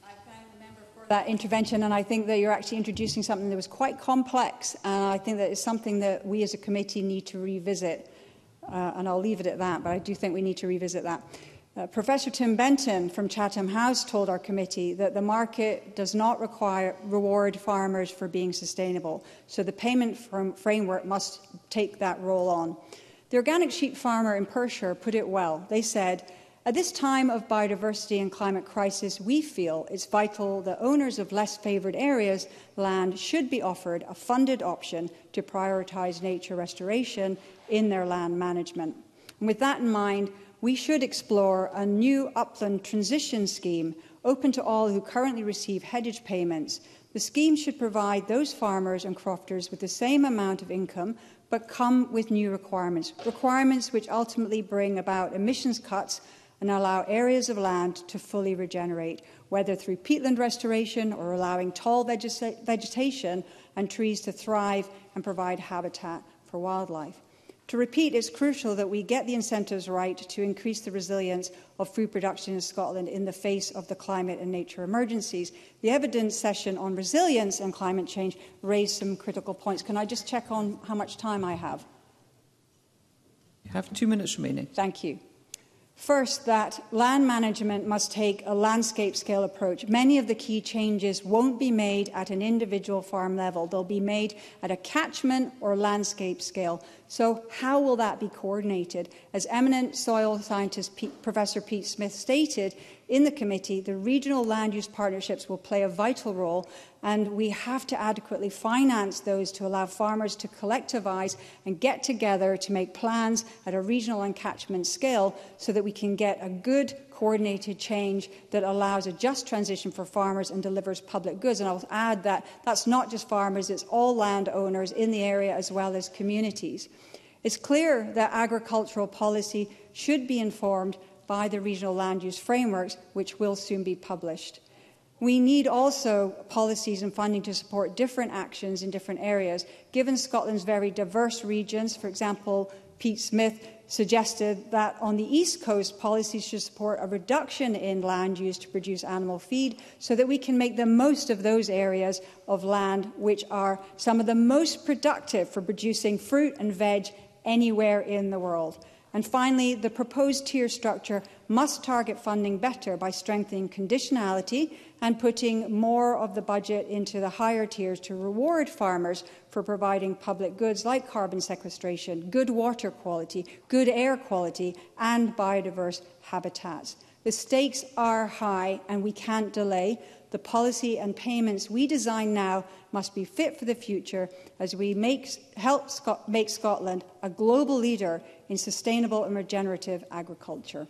That intervention, and I think that you're actually introducing something that was quite complex, and I think that is something that we as a committee need to revisit, uh, and I'll leave it at that, but I do think we need to revisit that. Uh, Professor Tim Benton from Chatham House told our committee that the market does not require reward farmers for being sustainable, so the payment from framework must take that role on. The organic sheep farmer in Perthshire put it well. They said, "At this time of biodiversity and climate crisis, we feel it's vital that owners of less favoured areas land should be offered a funded option to prioritise nature restoration in their land management." And with that in mind, we should explore a new upland transition scheme open to all who currently receive headage payments. The scheme should provide those farmers and crofters with the same amount of income, but come with new requirements, requirements which ultimately bring about emissions cuts and allow areas of land to fully regenerate, whether through peatland restoration or allowing tall vegeta vegetation and trees to thrive and provide habitat for wildlife. To repeat, it's crucial that we get the incentives right to increase the resilience of food production in Scotland in the face of the climate and nature emergencies. The evidence session on resilience and climate change raised some critical points. Can I just check on how much time I have? You have two minutes remaining. Thank you. First, that land management must take a landscape scale approach. Many of the key changes won't be made at an individual farm level. They'll be made at a catchment or landscape scale. So how will that be coordinated? As eminent soil scientist Pete, Professor Pete Smith stated in the committee, the regional land use partnerships will play a vital role, and we have to adequately finance those to allow farmers to collectivise and get together to make plans at a regional and catchment scale so that we can get a good coordinated change that allows a just transition for farmers and delivers public goods. And I'll add that that's not just farmers, it's all landowners in the area as well as communities. It's clear that agricultural policy should be informed by the regional land use frameworks, which will soon be published. We need also policies and funding to support different actions in different areas. Given Scotland's very diverse regions, for example, Pete Smith suggested that on the East Coast, policies should support a reduction in land use to produce animal feed so that we can make the most of those areas of land which are some of the most productive for producing fruit and veg anywhere in the world. And finally, the proposed tier structure must target funding better by strengthening conditionality and putting more of the budget into the higher tiers to reward farmers for providing public goods like carbon sequestration, good water quality, good air quality, and biodiverse habitats. The stakes are high and we can't delay. The policy and payments we design now must be fit for the future as we make, help Scot make Scotland a global leader in sustainable and regenerative agriculture.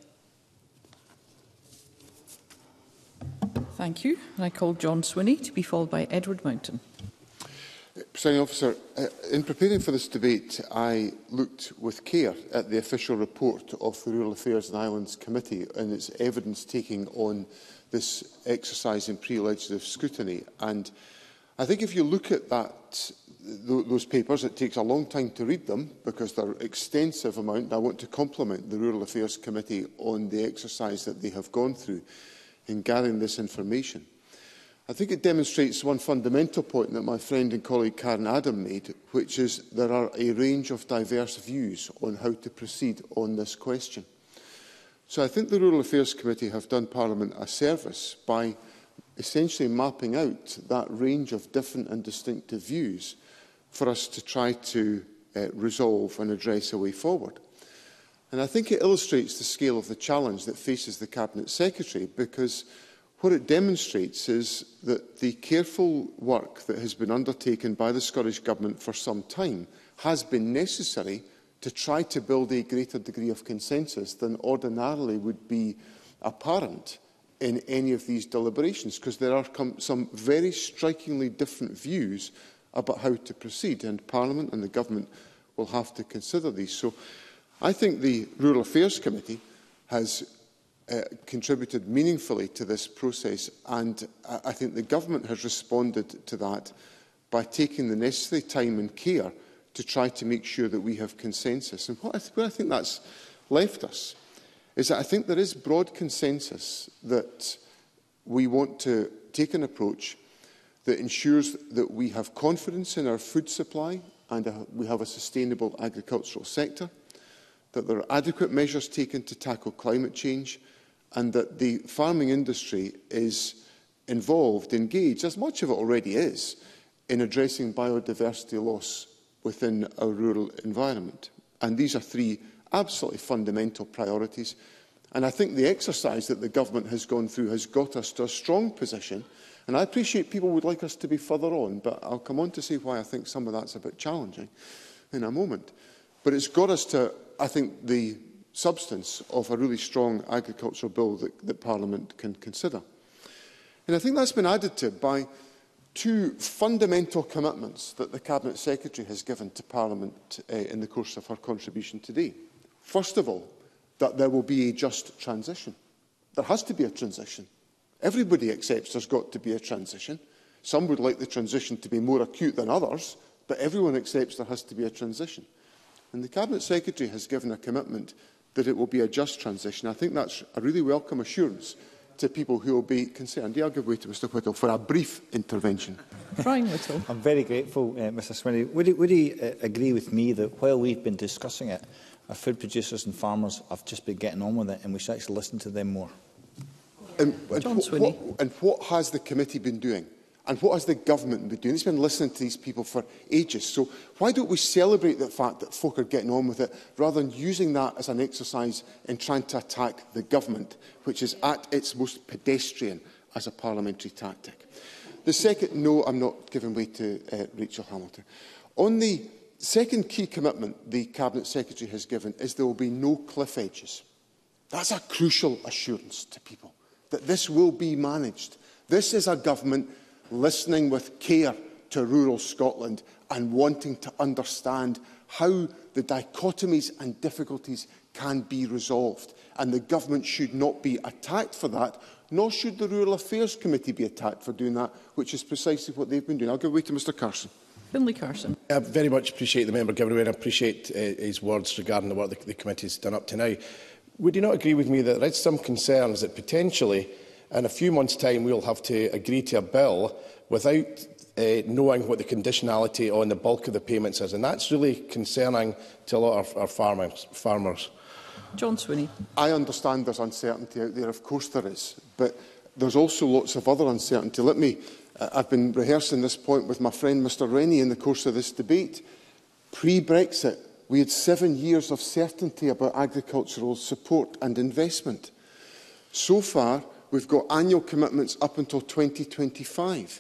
Thank you. I call John Swinney to be followed by Edward Mountain. Presiding Officer, uh, in preparing for this debate, I looked with care at the official report of the Rural Affairs and Islands Committee and its evidence-taking on this exercise in pre-legislative scrutiny. And I think if you look at that, th those papers, it takes a long time to read them because they're extensive amount. I want to compliment the Rural Affairs Committee on the exercise that they have gone through in gathering this information. I think it demonstrates one fundamental point that my friend and colleague Karen Adam made, which is there are a range of diverse views on how to proceed on this question. So I think the Rural Affairs Committee have done Parliament a service by essentially mapping out that range of different and distinctive views for us to try to uh, resolve and address a way forward. And I think it illustrates the scale of the challenge that faces the Cabinet Secretary, because what it demonstrates is that the careful work that has been undertaken by the Scottish Government for some time has been necessary to try to build a greater degree of consensus than ordinarily would be apparent in any of these deliberations, because there are some very strikingly different views about how to proceed, and Parliament and the Government will have to consider these. So I think the Rural Affairs Committee has Uh, contributed meaningfully to this process, and I think the Government has responded to that by taking the necessary time and care to try to make sure that we have consensus. And what I, th where I think that's left us is that I think there is broad consensus that we want to take an approach that ensures that we have confidence in our food supply and uh, we have a sustainable agricultural sector, that there are adequate measures taken to tackle climate change, and that the farming industry is involved, engaged, as much of it already is, in addressing biodiversity loss within our rural environment. And these are three absolutely fundamental priorities. And I think the exercise that the Government has gone through has got us to a strong position. And I appreciate people would like us to be further on, but I'll come on to say why I think some of that's a bit challenging in a moment. But it's got us to, I think, the substance of a really strong agricultural bill that, that Parliament can consider. And I think that's been added to by two fundamental commitments that the Cabinet Secretary has given to Parliament uh, in the course of her contribution today. First of all, that there will be a just transition. There has to be a transition. Everybody accepts there's got to be a transition. Some would like the transition to be more acute than others, but everyone accepts there has to be a transition. And the Cabinet Secretary has given a commitment that it will be a just transition. I think that's a really welcome assurance to people who will be concerned. I'll give way to Mr Whittle for a brief intervention. Brian Whittle. I'm very grateful, uh, Mr Swinney. Would he, would he uh, agree with me that while we've been discussing it, our food producers and farmers have just been getting on with it and we should actually listen to them more? And, and, John what, what, and what has the committee been doing? And what has the Government been doing? It's been listening to these people for ages. So why don't we celebrate the fact that folk are getting on with it, rather than using that as an exercise in trying to attack the Government, which is at its most pedestrian as a parliamentary tactic. The second, no, I'm not giving way to uh, Rachel Hamilton. On the second key commitment the Cabinet Secretary has given is there will be no cliff edges. That's a crucial assurance to people, that this will be managed. This is a government listening with care to rural Scotland and wanting to understand how the dichotomies and difficulties can be resolved. And the Government should not be attacked for that, nor should the Rural Affairs Committee be attacked for doing that, which is precisely what they've been doing. I'll give way to Mr Carson. Finlay Carson. I very much appreciate the member giving way, and I appreciate uh, his words regarding the work the, the committee has done up to now. Would you not agree with me that there is some concerns that potentially in a few months' time we'll have to agree to a bill without uh, knowing what the conditionality on the bulk of the payments is? And that's really concerning to a lot of our farmers. farmers. John Swinney. I understand there's uncertainty out there, of course there is, but there's also lots of other uncertainty. Let me, uh, I've been rehearsing this point with my friend Mr Rennie in the course of this debate. Pre-Brexit, we had seven years of certainty about agricultural support and investment. So far, we've got annual commitments up until twenty twenty-five.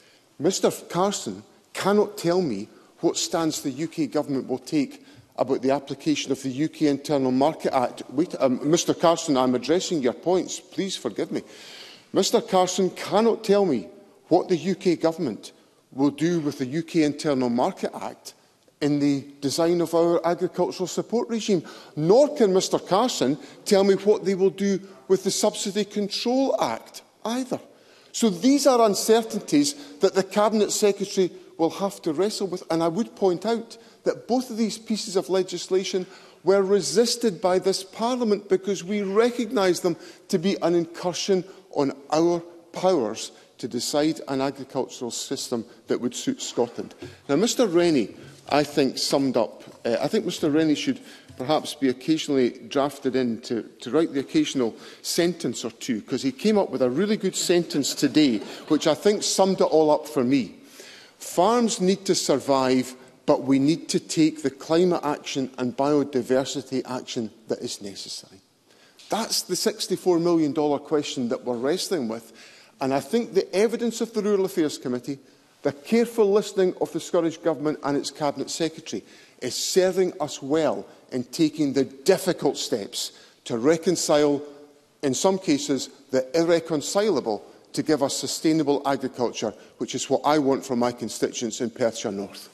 Mr Carson cannot tell me what stance the U K Government will take about the application of the U K Internal Market Act. Wait, um, Mr Carson, I'm addressing your points. Please forgive me. Mr Carson cannot tell me what the U K Government will do with the U K Internal Market Act in the design of our agricultural support regime, nor can Mr Carson tell me what they will do with the Subsidy Control Act either. So these are uncertainties that the Cabinet Secretary will have to wrestle with, and I would point out that both of these pieces of legislation were resisted by this Parliament because we recognise them to be an incursion on our powers to decide an agricultural system that would suit Scotland. Now, Mr Rennie, I think, summed up. Uh, I think Mr Rennie should perhaps be occasionally drafted in to, to write the occasional sentence or two, because he came up with a really good sentence today, which I think summed it all up for me. Farms need to survive, but we need to take the climate action and biodiversity action that is necessary. That's the sixty-four million dollar question that we're wrestling with. And I think the evidence of the Rural Affairs Committee, the careful listening of the Scottish Government and its Cabinet Secretary, is serving us well in taking the difficult steps to reconcile, in some cases, the irreconcilable, to give us sustainable agriculture, which is what I want from my constituents in Perthshire North.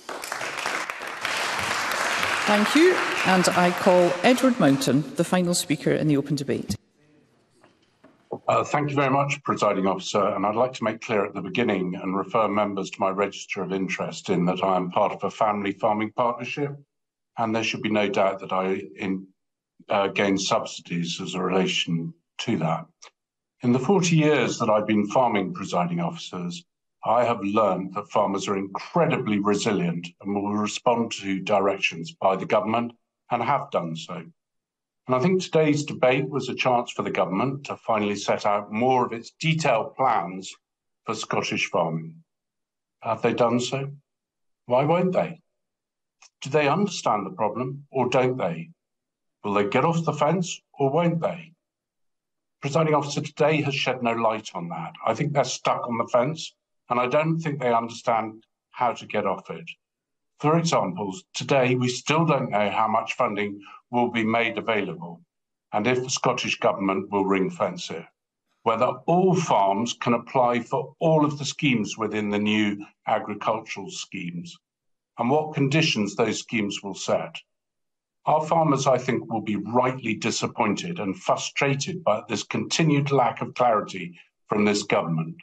Thank you. And I call Edward Mountain, the final speaker in the open debate. Uh, thank you very much, Presiding Officer. And I'd like to make clear at the beginning and refer members to my register of interest in that I am part of a family farming partnership, and there should be no doubt that I in, uh, gain subsidies as a relation to that. In the forty years that I've been farming, Presiding Officers, I have learned that farmers are incredibly resilient and will respond to directions by the government, and have done so. And I think today's debate was a chance for the government to finally set out more of its detailed plans for Scottish farming. Have they done so? Why won't they? Do they understand the problem, or don't they? Will they get off the fence, or won't they? Presiding Officer, today has shed no light on that. I think they're stuck on the fence, and I don't think they understand how to get off it. For example, today we still don't know how much funding will be made available, and if the Scottish Government will ring-fence it, whether all farms can apply for all of the schemes within the new agricultural schemes, and what conditions those schemes will set. Our farmers, I think, will be rightly disappointed and frustrated by this continued lack of clarity from this government.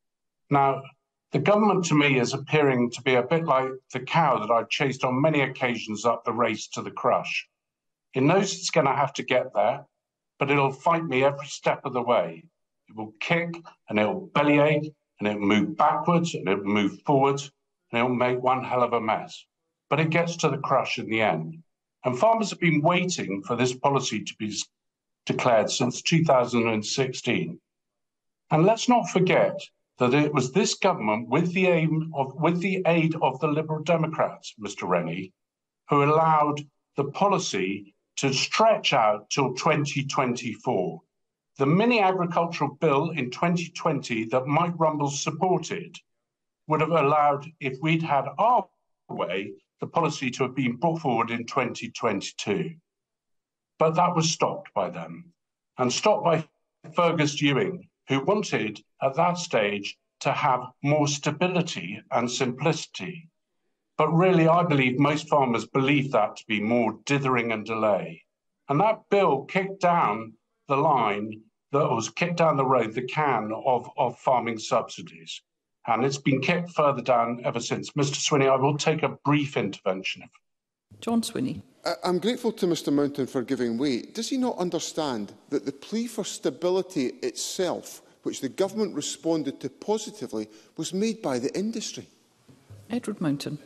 Now, the government to me is appearing to be a bit like the cow that I've chased on many occasions up the race to the crush. It knows it's going to have to get there, but it'll fight me every step of the way. It will kick and it'll bellyache and it'll move backwards and it'll move forwards and it'll make one hell of a mess. But it gets to the crush in the end. And farmers have been waiting for this policy to be declared since two thousand sixteen. And let's not forget that it was this government, with the aim of, with the aid of the Liberal Democrats, Mister Rennie, who allowed the policy to stretch out till twenty twenty-four. The mini agricultural bill in twenty twenty that Mike Rumbles supported would have allowed, if we'd had our way, the policy to have been brought forward in twenty twenty-two. But that was stopped by them, and stopped by Fergus Ewing, who wanted at that stage to have more stability and simplicity. But really, I believe most farmers believe that to be more dithering and delay. And that bill kicked down the line, that was kicked down the road, the can of, of farming subsidies. And it's been kicked further down ever since. Mister Swinney, I will take a brief intervention. John Swinney. I'm grateful to Mr Mountain for giving way. Does he not understand that the plea for stability itself, which the government responded to positively, was made by the industry? Edward Mountain.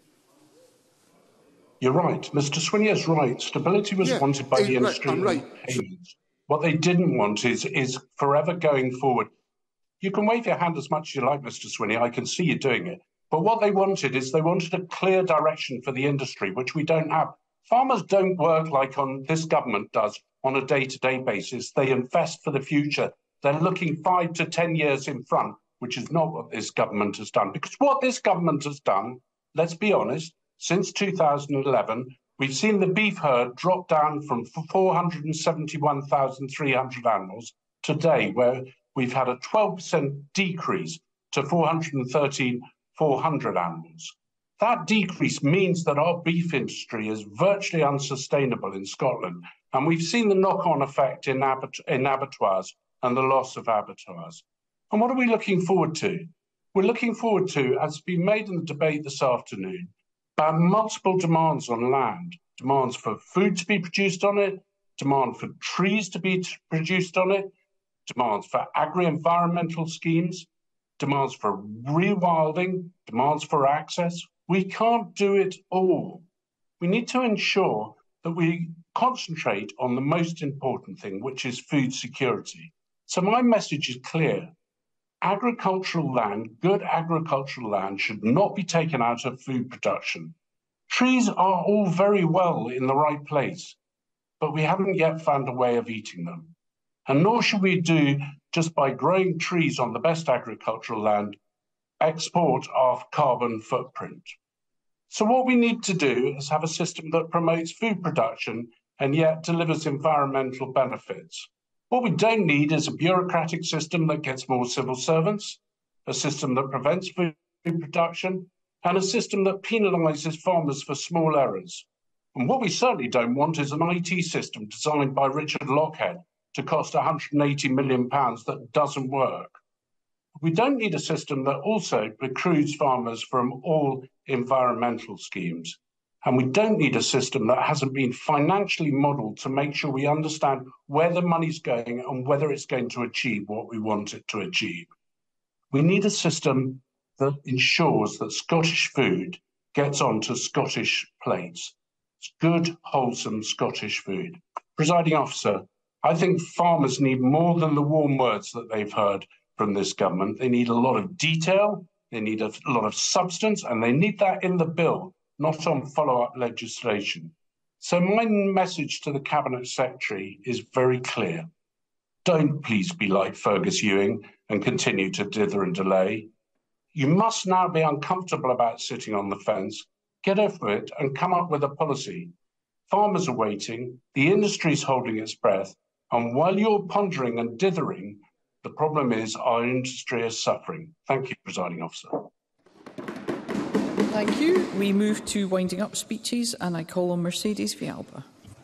You're right. Mister Swinney is right. Stability was yeah, wanted by the industry. Right, I'm right. What they didn't want is, is forever going forward. You can wave your hand as much as you like, Mister Swinney. I can see you doing it. But what they wanted is they wanted a clear direction for the industry, which we don't have. Farmers don't work like on this government does on a day-to-day basis. They invest for the future. They're looking five to ten years in front, which is not what this government has done. Because what this government has done, let's be honest, since two thousand eleven, we've seen the beef herd drop down from four hundred seventy-one thousand three hundred animals today, where we've had a twelve percent decrease to four hundred thirteen four hundred animals. That decrease means that our beef industry is virtually unsustainable in Scotland, and we've seen the knock-on effect in, abat in abattoirs and the loss of abattoirs. And what are we looking forward to? We're looking forward to, as has been made in the debate this afternoon, about multiple demands on land, demands for food to be produced on it, demand for trees to be produced on it, demands for agri-environmental schemes, demands for rewilding, demands for access. We can't do it all. We need to ensure that we concentrate on the most important thing, which is food security. So my message is clear. Agricultural land, good agricultural land, should not be taken out of food production. Trees are all very well in the right place, but we haven't yet found a way of eating them. And nor should we do, just by growing trees on the best agricultural land, export our carbon footprint. So what we need to do is have a system that promotes food production and yet delivers environmental benefits. What we don't need is a bureaucratic system that gets more civil servants, a system that prevents food production, and a system that penalises farmers for small errors. And what we certainly don't want is an I T system designed by Richard Lockhead to cost one hundred and eighty million pounds that doesn't work. We don't need a system that also recruits farmers from all environmental schemes. And we don't need a system that hasn't been financially modelled to make sure we understand where the money's going and whether it's going to achieve what we want it to achieve. We need a system that ensures that Scottish food gets onto Scottish plates. It's good, wholesome Scottish food. Presiding officer, I think farmers need more than the warm words that they've heard from this government. They need a lot of detail, they need a lot of substance, and they need that in the bill, not on follow-up legislation. So my message to the Cabinet Secretary is very clear. Don't please be like Fergus Ewing and continue to dither and delay. You must now be uncomfortable about sitting on the fence, get over it and come up with a policy. Farmers are waiting, the industry is holding its breath, and while you're pondering and dithering, the problem is our industry is suffering. Thank you, Presiding Officer. Thank you. We move to winding up speeches, and I call on Mercedes Vialba.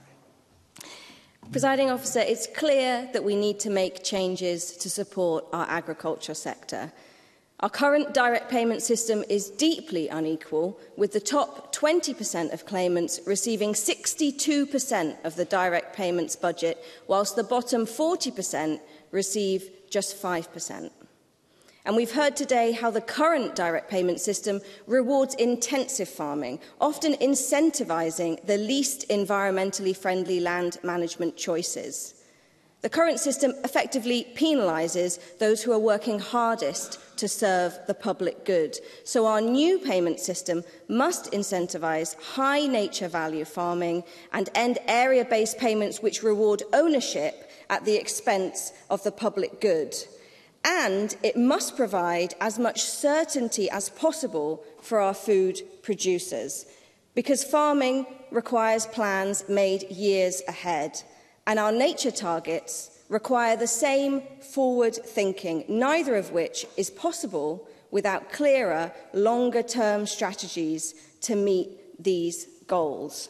Presiding Officer, it's clear that we need to make changes to support our agriculture sector. Our current direct payment system is deeply unequal, with the top twenty percent of claimants receiving sixty-two percent of the direct payments budget, whilst the bottom forty percent receive just five percent. And we've heard today how the current direct payment system rewards intensive farming, often incentivising the least environmentally friendly land management choices. The current system effectively penalises those who are working hardest to serve the public good. So our new payment system must incentivise high nature value farming and end area-based payments which reward ownership at the expense of the public good. And it must provide as much certainty as possible for our food producers, because farming requires plans made years ahead, and our nature targets require the same forward thinking, neither of which is possible without clearer, longer-term strategies to meet these goals.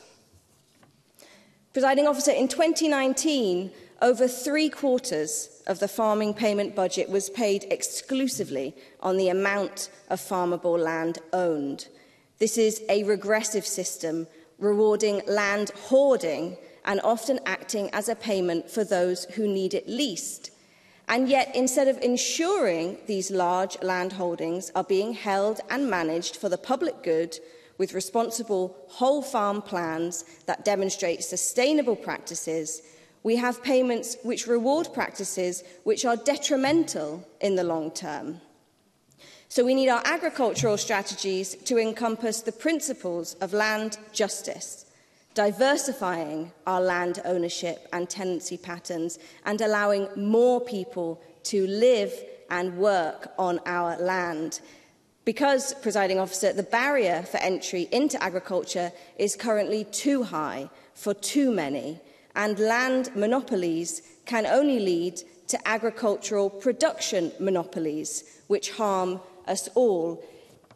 Presiding Officer, in twenty nineteen, over three quarters of the farming payment budget was paid exclusively on the amount of farmable land owned. This is a regressive system, rewarding land hoarding and often acting as a payment for those who need it least. And yet, instead of ensuring these large land holdings are being held and managed for the public good with responsible whole farm plans that demonstrate sustainable practices, we have payments which reward practices which are detrimental in the long term. So we need our agricultural strategies to encompass the principles of land justice, diversifying our land ownership and tenancy patterns and allowing more people to live and work on our land. Because, Presiding Officer, the barrier for entry into agriculture is currently too high for too many, and land monopolies can only lead to agricultural production monopolies, which harm us all.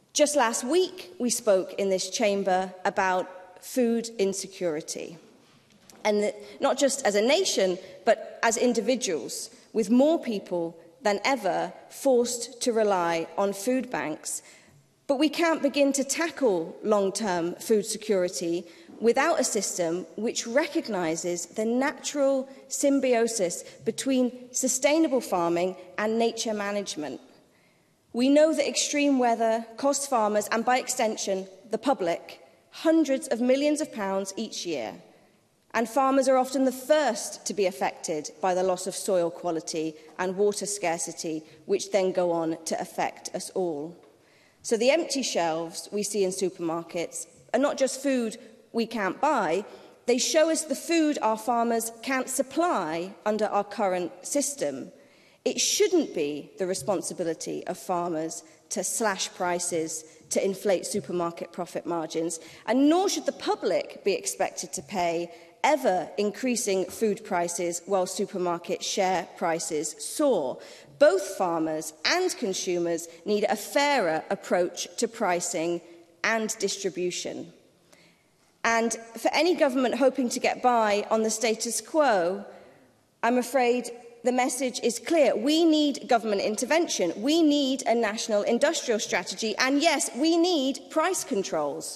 Just last week, we spoke in this chamber about food insecurity. And that not just as a nation, but as individuals, with more people than ever forced to rely on food banks. But we can't begin to tackle long-term food security without a system which recognises the natural symbiosis between sustainable farming and nature management. We know that extreme weather costs farmers, and by extension, the public, hundreds of millions of pounds each year. And farmers are often the first to be affected by the loss of soil quality and water scarcity, which then go on to affect us all. So the empty shelves we see in supermarkets are not just food we can't buy, they show us the food our farmers can't supply under our current system. It shouldn't be the responsibility of farmers to slash prices, to inflate supermarket profit margins, and nor should the public be expected to pay ever-increasing food prices while supermarket share prices soar. Both farmers and consumers need a fairer approach to pricing and distribution. And for any government hoping to get by on the status quo, I'm afraid the message is clear. We need government intervention. We need a national industrial strategy. And yes, we need price controls.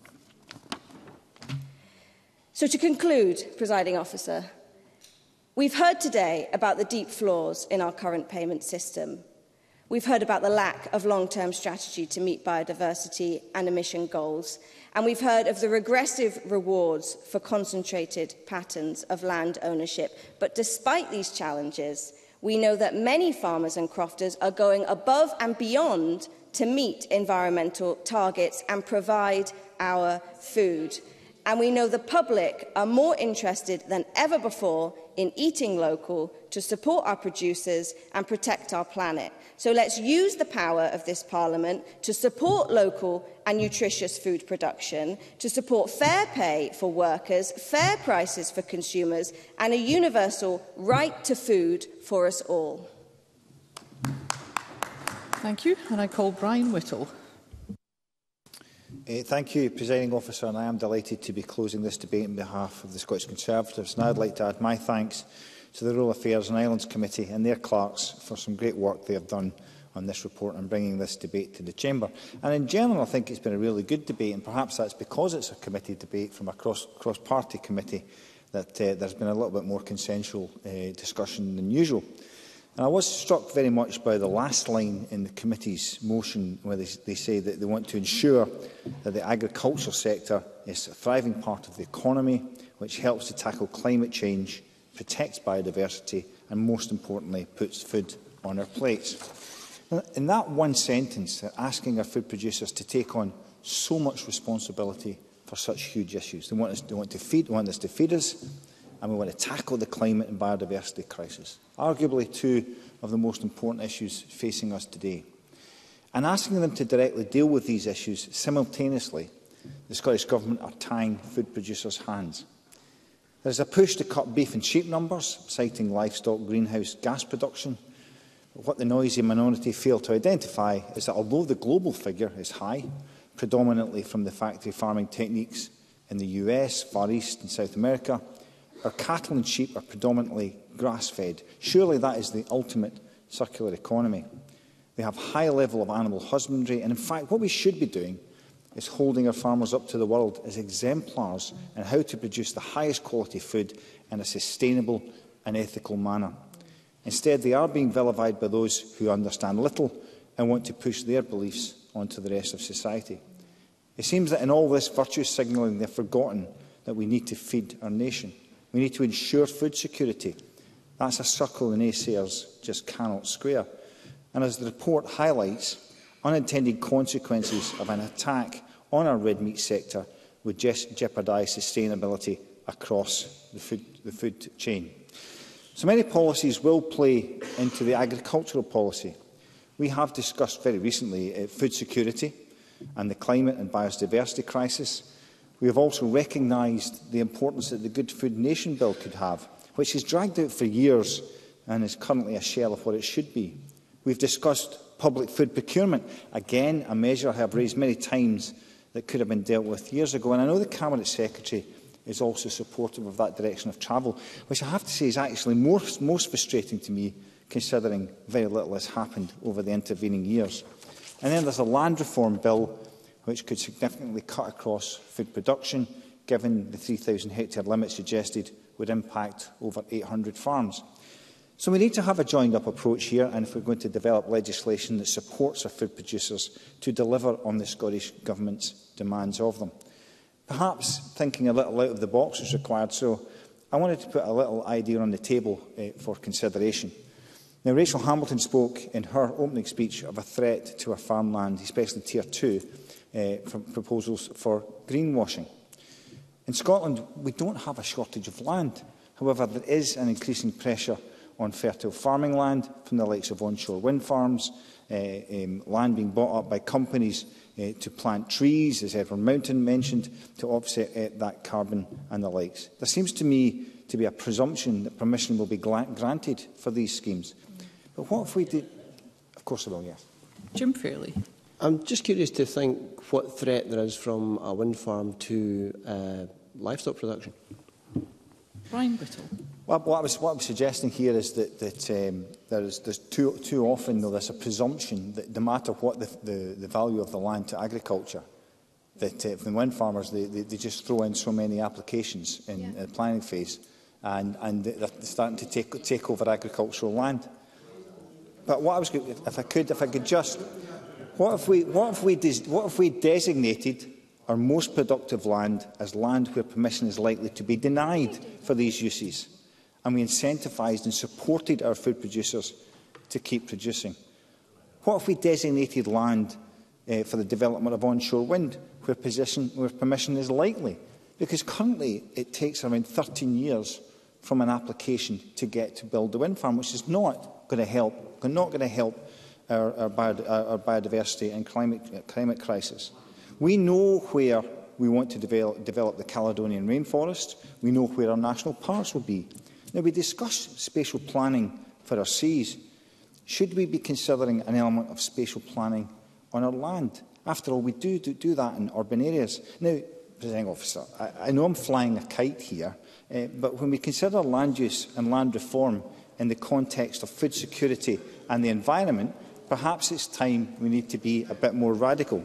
So to conclude, Presiding Officer, we've heard today about the deep flaws in our current payment system. We've heard about the lack of long-term strategy to meet biodiversity and emission goals. And we've heard of the regressive rewards for concentrated patterns of land ownership. But despite these challenges, we know that many farmers and crofters are going above and beyond to meet environmental targets and provide our food. And we know the public are more interested than ever before in eating local to support our producers and protect our planet. So let's use the power of this Parliament to support local and nutritious food production, to support fair pay for workers, fair prices for consumers, and a universal right to food for us all. Thank you. And I call Brian Whittle. Uh, thank you, Presiding Officer, and I am delighted to be closing this debate on behalf of the Scottish Conservatives. And I would like to add my thanks to the Rural Affairs and Islands Committee and their clerks for some great work they have done on this report and bringing this debate to the Chamber. And in general, I think it's been a really good debate, and perhaps that's because it's a committee debate from a cross, cross-party committee that uh, there's been a little bit more consensual uh, discussion than usual. And I was struck very much by the last line in the committee's motion, where they, they say that they want to ensure that the agriculture sector is a thriving part of the economy, which helps to tackle climate change, protects biodiversity, and most importantly, puts food on our plates. In that one sentence, they're asking our food producers to take on so much responsibility for such huge issues. They want us, they want to feed, they want us to feed us, and we want to tackle the climate and biodiversity crisis, arguably two of the most important issues facing us today. And asking them to directly deal with these issues simultaneously, the Scottish Government are tying food producers' hands. There is a push to cut beef and sheep numbers, citing livestock greenhouse gas production. But what the noisy minority fail to identify is that although the global figure is high, predominantly from the factory farming techniques in the U S, Far East and South America, our cattle and sheep are predominantly grass-fed. Surely that is the ultimate circular economy. We have a high level of animal husbandry, and in fact what we should be doing is holding our farmers up to the world as exemplars in how to produce the highest quality food in a sustainable and ethical manner. Instead, they are being vilified by those who understand little and want to push their beliefs onto the rest of society. It seems that in all this virtue signalling, they've forgotten that we need to feed our nation. We need to ensure food security. That's a circle the naysayers just cannot square. And as the report highlights, unintended consequences of an attack on our red meat sector would jeopardise sustainability across the food, the food chain. So many policies will play into the agricultural policy. We have discussed very recently uh, food security and the climate and biodiversity crisis. We have also recognised the importance that the Good Food Nation Bill could have, which is dragged out for years and is currently a shell of what it should be. We've discussed Public food procurement, again, a measure I have raised many times that could have been dealt with years ago. And I know the Cabinet Secretary is also supportive of that direction of travel, which I have to say is actually more, most frustrating to me, considering very little has happened over the intervening years. And then there's a land reform bill which could significantly cut across food production, given the three thousand hectare limit suggested would impact over eight hundred farms. So we need to have a joined-up approach here, and if we're going to develop legislation that supports our food producers to deliver on the Scottish Government's demands of them. Perhaps thinking a little out of the box is required, so I wanted to put a little idea on the table uh, for consideration. Now, Rachel Hamilton spoke in her opening speech of a threat to our farmland, especially Tier two, uh, from proposals for greenwashing. In Scotland, we don't have a shortage of land. However, there is an increasing pressure on fertile farming land from the likes of onshore wind farms, uh, um, land being bought up by companies uh, to plant trees, as Edward Mountain mentioned, to offset uh, that carbon and the likes. There seems to me to be a presumption that permission will be granted for these schemes. But what if we did? Of course I will, yes. Jim Fairley. I'm just curious to think what threat there is from a wind farm to uh, livestock production. Brian Whittle. Well, what, I was, what I'm suggesting here is that, that um, there is, there's too, too often though, there's a presumption that no matter what the, the, the value of the land to agriculture, that uh, from wind farmers, they, they, they just throw in so many applications in yeah. the planning phase, and, and they're starting to take, take over agricultural land. But what I was, if I could, if I could just, what if we, what if we, what if we designated our most productive land as land where permission is likely to be denied for these uses, and we incentivised and supported our food producers to keep producing? What if we designated land uh, for the development of onshore wind where, position, where permission is likely? Because currently it takes around thirteen years from an application to get to build the wind farm, which is not going to help, not going to help our, our, bio, our, our biodiversity and climate, uh, climate crisis. We know where we want to develop, develop the Caledonian rainforest. We know where our national parks will be. Now, we discussed spatial planning for our seas. Should we be considering an element of spatial planning on our land? After all, we do, do, do that in urban areas. Now, Presiding Officer, I, I know I'm flying a kite here, uh, but when we consider land use and land reform in the context of food security and the environment, perhaps it's time we need to be a bit more radical.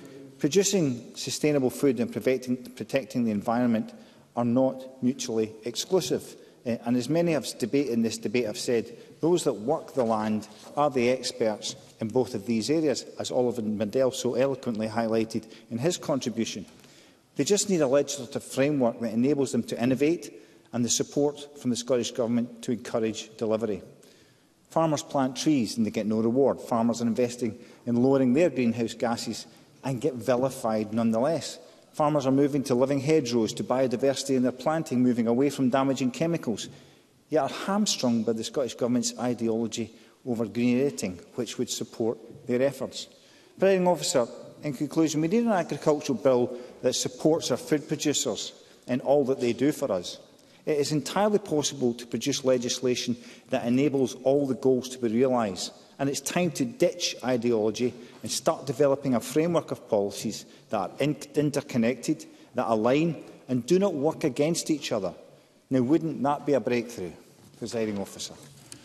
Producing sustainable food and protecting, protecting the environment are not mutually exclusive. Uh, and as many have debate, in this debate have said, those that work the land are the experts in both of these areas, as Oliver Mundell so eloquently highlighted in his contribution. They just need a legislative framework that enables them to innovate and the support from the Scottish Government to encourage delivery. Farmers plant trees and they get no reward. Farmers are investing in lowering their greenhouse gases and get vilified nonetheless. Farmers are moving to living hedgerows, to biodiversity in their planting, moving away from damaging chemicals, yet are hamstrung by the Scottish Government's ideology over greenerating, which would support their efforts. Presiding Officer, in conclusion, we need an agricultural bill that supports our food producers in all that they do for us. It is entirely possible to produce legislation that enables all the goals to be realised, and it's time to ditch ideology and start developing a framework of policies that are in interconnected, that align and do not work against each other. Now, wouldn't that be a breakthrough, Presiding Officer?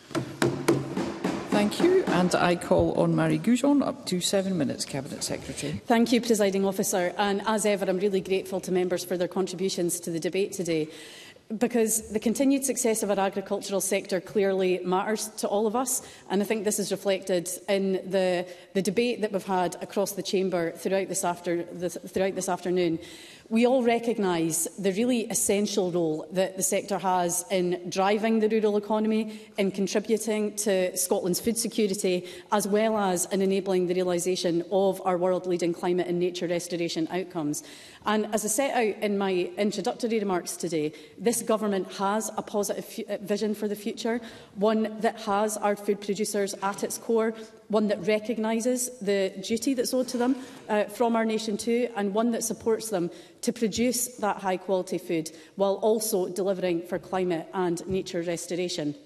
Thank you. And I call on Marie Goujon, up to seven minutes, Cabinet Secretary. Thank you, Presiding Officer. And as ever, I'm really grateful to members for their contributions to the debate today, because the continued success of our agricultural sector clearly matters to all of us. And I think this is reflected in the, the debate that we've had across the chamber throughout this, after, the, throughout this afternoon. We all recognise the really essential role that the sector has in driving the rural economy, in contributing to Scotland's food security, as well as in enabling the realisation of our world-leading climate and nature restoration outcomes. And as I set out in my introductory remarks today, this government has a positive vision for the future, one that has our food producers at its core, one that recognises the duty that's owed to them uh, from our nation too, and one that supports them to produce that high-quality food while also delivering for climate and nature restoration.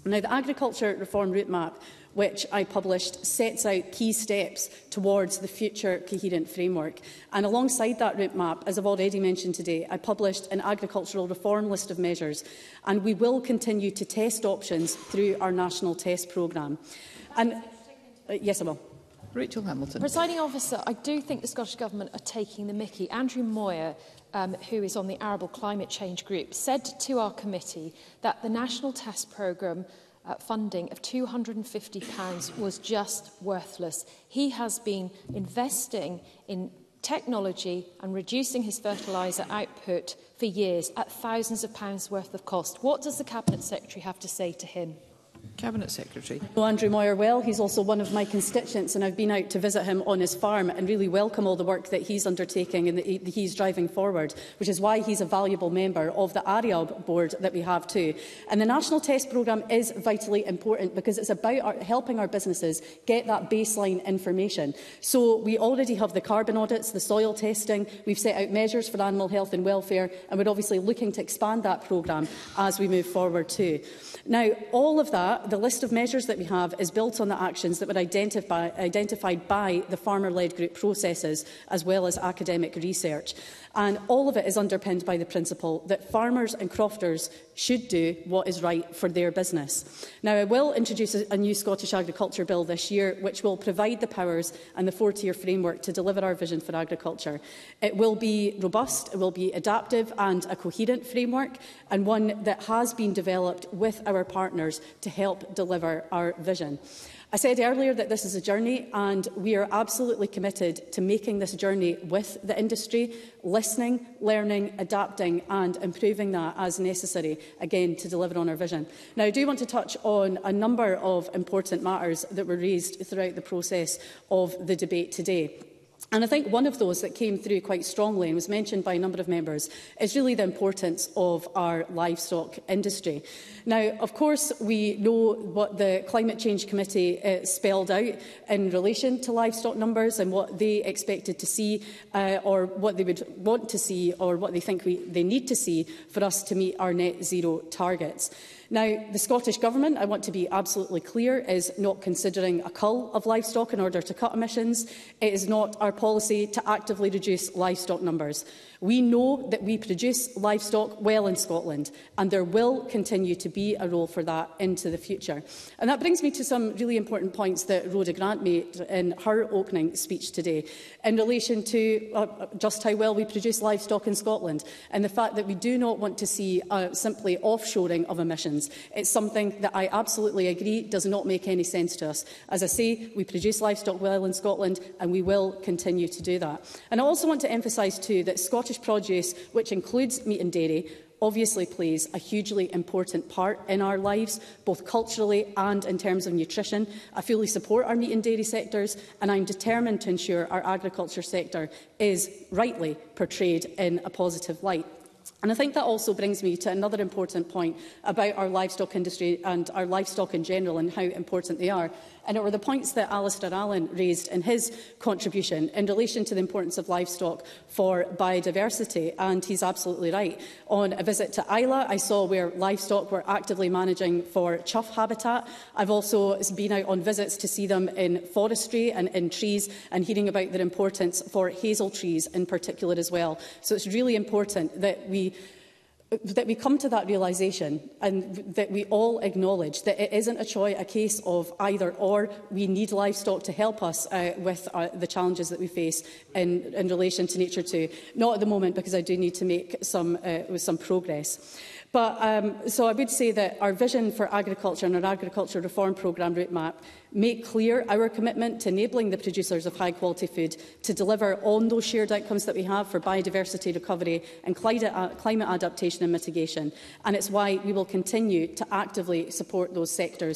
Now, the Agriculture Reform Route Map, which I published, sets out key steps towards the future coherent framework. And alongside that route map, as I've already mentioned today, I published an agricultural reform list of measures, and we will continue to test options through our national test programme. And uh, yes, I will. Rachel Hamilton. Presiding officer, I do think the Scottish Government are taking the mickey. Andrew Moyer, um, who is on the Arable Climate Change Group, said to our committee that the National Test Programme Uh, funding of two hundred and fifty pounds was just worthless. He has been investing in technology and reducing his fertiliser output for years at thousands of pounds worth of cost. What does the Cabinet Secretary have to say to him? Cabinet Secretary. Well, Andrew Moyer well. He's also one of my constituents, and I've been out to visit him on his farm and really welcome all the work that he's undertaking and that he, he's driving forward, which is why he's a valuable member of the A R I A B board that we have too. And the National Test Programme is vitally important because it's about our, helping our businesses get that baseline information. So we already have the carbon audits, the soil testing, we've set out measures for animal health and welfare, and we're obviously looking to expand that programme as we move forward too. Now, all of that, the list of measures that we have, is built on the actions that were identify, identified by the farmer-led group processes as well as academic research. And all of it is underpinned by the principle that farmers and crofters should do what is right for their business. Now, I will introduce a, a new Scottish Agriculture Bill this year, which will provide the powers and the four-tier framework to deliver our vision for agriculture. It will be robust, it will be adaptive and a coherent framework, and one that has been developed with our partners to help deliver our vision. I said earlier that this is a journey, and we are absolutely committed to making this journey with the industry, listening, learning, adapting and improving that as necessary, again, to deliver on our vision. Now, I do want to touch on a number of important matters that were raised throughout the process of the debate today. And I think one of those that came through quite strongly and was mentioned by a number of members is really the importance of our livestock industry. Now, of course, we know what the Climate Change Committee uh, spelled out in relation to livestock numbers and what they expected to see uh, or what they would want to see or what they think we, they need to see for us to meet our net zero targets. Now, the Scottish Government, I want to be absolutely clear, is not considering a cull of livestock in order to cut emissions. It is not our policy to actively reduce livestock numbers. We know that we produce livestock well in Scotland, and there will continue to be a role for that into the future. And that brings me to some really important points that Rhoda Grant made in her opening speech today in relation to uh, just how well we produce livestock in Scotland and the fact that we do not want to see uh, simply offshoring of emissions. It's something that I absolutely agree does not make any sense to us. As I say, we produce livestock well in Scotland, and we will continue to do that. And I also want to emphasise too that Scottish produce, which includes meat and dairy, obviously plays a hugely important part in our lives, both culturally and in terms of nutrition. I fully support our meat and dairy sectors, and I'm determined to ensure our agriculture sector is rightly portrayed in a positive light. And I think that also brings me to another important point about our livestock industry and our livestock in general and how important they are. And it were the points that Alistair Allen raised in his contribution in relation to the importance of livestock for biodiversity. And he's absolutely right. On a visit to Isla, I saw where livestock were actively managing for chough habitat. I've also been out on visits to see them in forestry and in trees and hearing about their importance for hazel trees in particular as well. So it's really important that we that we come to that realisation and that we all acknowledge that it isn't a choice, a case of either or. We need livestock to help us uh, with uh, the challenges that we face in, in relation to nature too. Not at the moment, because I do need to make some, uh, with some progress. But, um, so I would say that our vision for agriculture and our agriculture reform programme route map make clear our commitment to enabling the producers of high-quality food to deliver on those shared outcomes that we have for biodiversity recovery and climate, uh, climate adaptation and mitigation. And it's why we will continue to actively support those sectors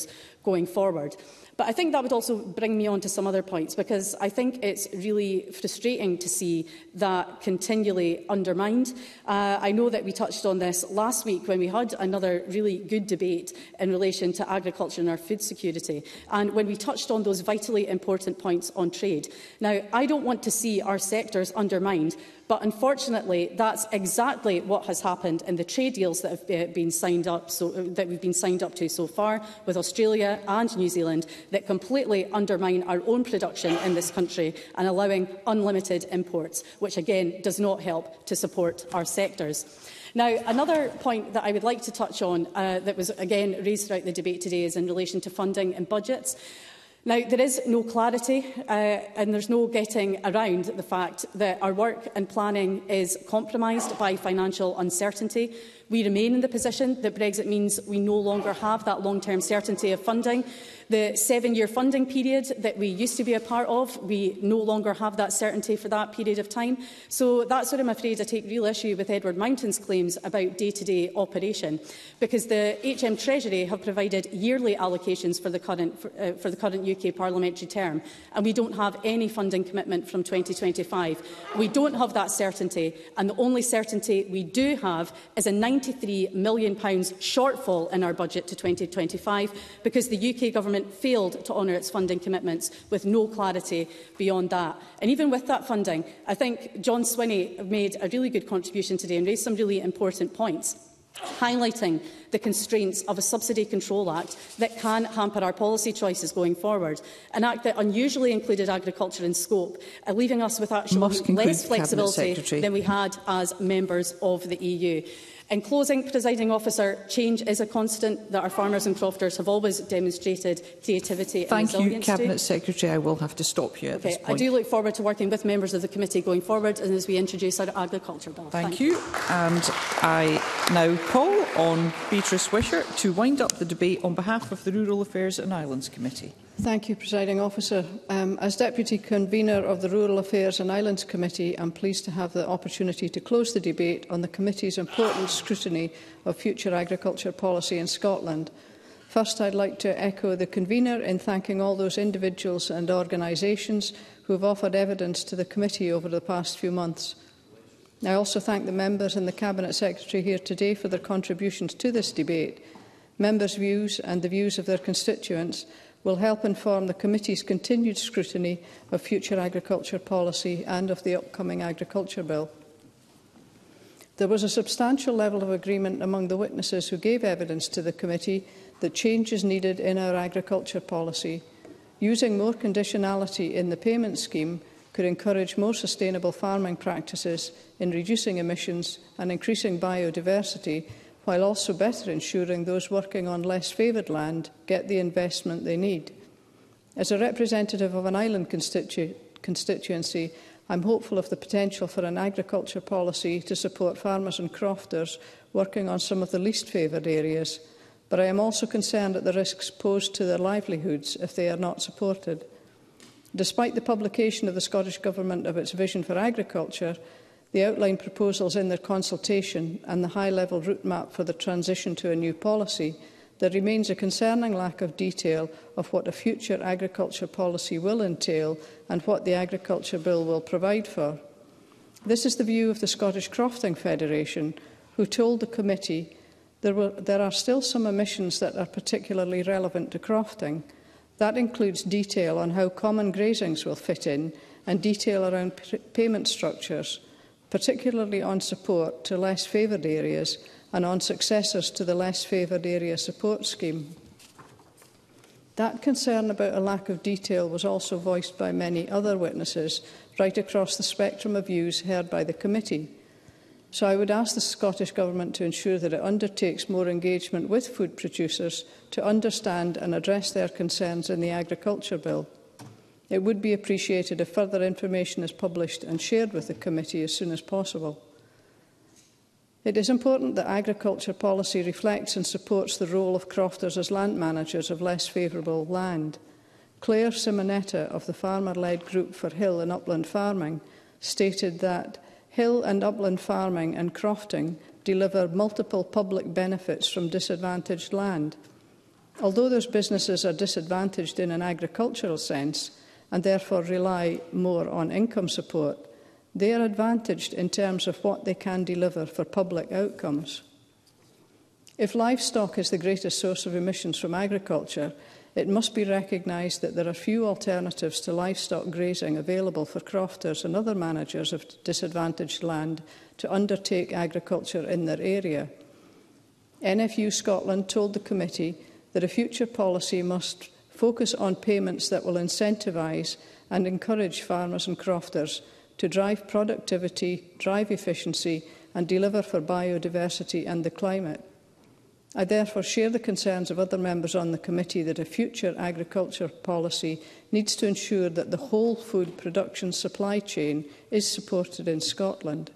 going forward. But I think that would also bring me on to some other points, because I think it's really frustrating to see that continually undermined. Uh, I know that we touched on this last week when we had another really good debate in relation to agriculture and our food security, and when we touched on those vitally important points on trade. Now, I don't want to see our sectors undermined, but unfortunately, that's exactly what has happened in the trade deals that have uh, been signed up, so, uh, that we've been signed up to so far with Australia and New Zealand, that completely undermine our own production in this country and allowing unlimited imports, which again does not help to support our sectors. Now, another point that I would like to touch on uh, that was again raised throughout the debate today is in relation to funding and budgets. Now, there is no clarity uh, and there's no getting around the fact that our work and planning is compromised by financial uncertainty. We remain in the position that Brexit means we no longer have that long-term certainty of funding. The seven-year funding period that we used to be a part of, we no longer have that certainty for that period of time. So that's what I'm afraid I take real issue with Edward Mountain's claims about day-to-day operation, because the H M Treasury have provided yearly allocations for the current, for, uh, for the current U K parliamentary term, and we don't have any funding commitment from twenty twenty-five. We don't have that certainty, and the only certainty we do have is a ninety-three million pounds shortfall in our budget to twenty twenty-five, because the U K government failed to honour its funding commitments with no clarity beyond that. And even with that funding, I think John Swinney made a really good contribution today and raised some really important points, highlighting the constraints of a Subsidy Control Act that can hamper our policy choices going forward, an act that unusually included agriculture in scope, uh, leaving us with actually less flexibility than we had as members of the E U. In closing, Presiding Officer, change is a constant that our farmers and crofters have always demonstrated creativity and Thank resilience you, Cabinet to. Secretary. I will have to stop you at okay, this point. I do look forward to working with members of the committee going forward and as we introduce our agriculture bill. Thank, Thank you. you. And I now call on Beatrice Wishart to wind up the debate on behalf of the Rural Affairs and Islands Committee. Thank you, Presiding Officer. Um, as Deputy Convener of the Rural Affairs and Islands Committee, I am pleased to have the opportunity to close the debate on the Committee's important scrutiny of future agriculture policy in Scotland. First, I'd like to echo the Convener in thanking all those individuals and organisations who have offered evidence to the Committee over the past few months. I also thank the members and the Cabinet Secretary here today for their contributions to this debate. Members' views and the views of their constituents will help inform the Committee's continued scrutiny of future agriculture policy and of the upcoming agriculture bill. There was a substantial level of agreement among the witnesses who gave evidence to the Committee that change is needed in our agriculture policy. Using more conditionality in the payment scheme could encourage more sustainable farming practices in reducing emissions and increasing biodiversity, while also better ensuring those working on less favoured land get the investment they need. As a representative of an island constitu constituency, I am hopeful of the potential for an agriculture policy to support farmers and crofters working on some of the least favoured areas, but I am also concerned at the risks posed to their livelihoods if they are not supported. Despite the publication of the Scottish Government of its vision for agriculture, the outline proposals in their consultation and the high-level route map for the transition to a new policy, there remains a concerning lack of detail of what a future agriculture policy will entail and what the Agriculture Bill will provide for. This is the view of the Scottish Crofting Federation, who told the Committee there, were, there are still some omissions that are particularly relevant to crofting. That includes detail on how common grazings will fit in and detail around payment structures, particularly on support to less favoured areas and on successors to the less favoured area support scheme. That concern about a lack of detail was also voiced by many other witnesses right across the spectrum of views heard by the Committee. So I would ask the Scottish Government to ensure that it undertakes more engagement with food producers to understand and address their concerns in the Agriculture Bill. It would be appreciated if further information is published and shared with the Committee as soon as possible. It is important that agriculture policy reflects and supports the role of crofters as land managers of less favourable land. Claire Simonetta of the farmer-led group for hill and upland farming stated that hill and upland farming and crofting deliver multiple public benefits from disadvantaged land. Although those businesses are disadvantaged in an agricultural sense and therefore rely more on income support, they are advantaged in terms of what they can deliver for public outcomes. If livestock is the greatest source of emissions from agriculture, it must be recognised that there are few alternatives to livestock grazing available for crofters and other managers of disadvantaged land to undertake agriculture in their area. N F U Scotland told the committee that a future policy must focus on payments that will incentivise and encourage farmers and crofters to drive productivity, drive efficiency and deliver for biodiversity and the climate. I therefore share the concerns of other members on the committee that a future agriculture policy needs to ensure that the whole food production supply chain is supported in Scotland.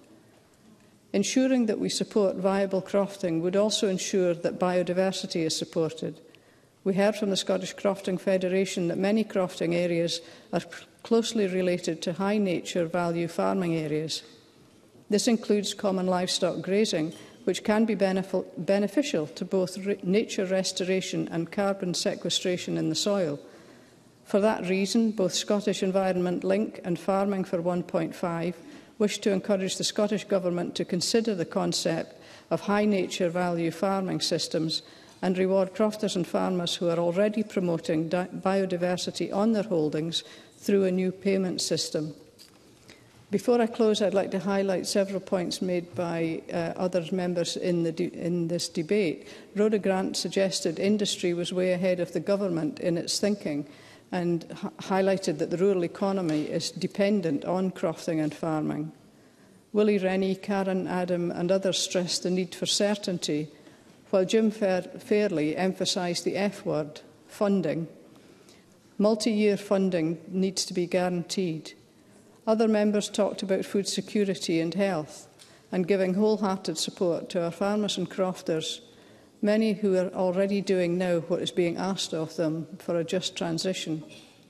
Ensuring that we support viable crofting would also ensure that biodiversity is supported. We heard from the Scottish Crofting Federation that many crofting areas are closely related to high nature value farming areas. This includes common livestock grazing, which can be beneficial to both re nature restoration and carbon sequestration in the soil. For that reason, both Scottish Environment Link and Farming for one point five wish to encourage the Scottish Government to consider the concept of high nature value farming systems and reward crofters and farmers who are already promoting biodiversity on their holdings through a new payment system. Before I close, I'd like to highlight several points made by uh, other members in, the in this debate. Rhoda Grant suggested industry was way ahead of the government in its thinking and highlighted that the rural economy is dependent on crofting and farming. Willie Rennie, Karen Adam and others stressed the need for certainty, while Jim Fair Fairley emphasised the F word, funding. Multi-year funding needs to be guaranteed. Other members talked about food security and health and giving wholehearted support to our farmers and crofters, many who are already doing now what is being asked of them for a just transition.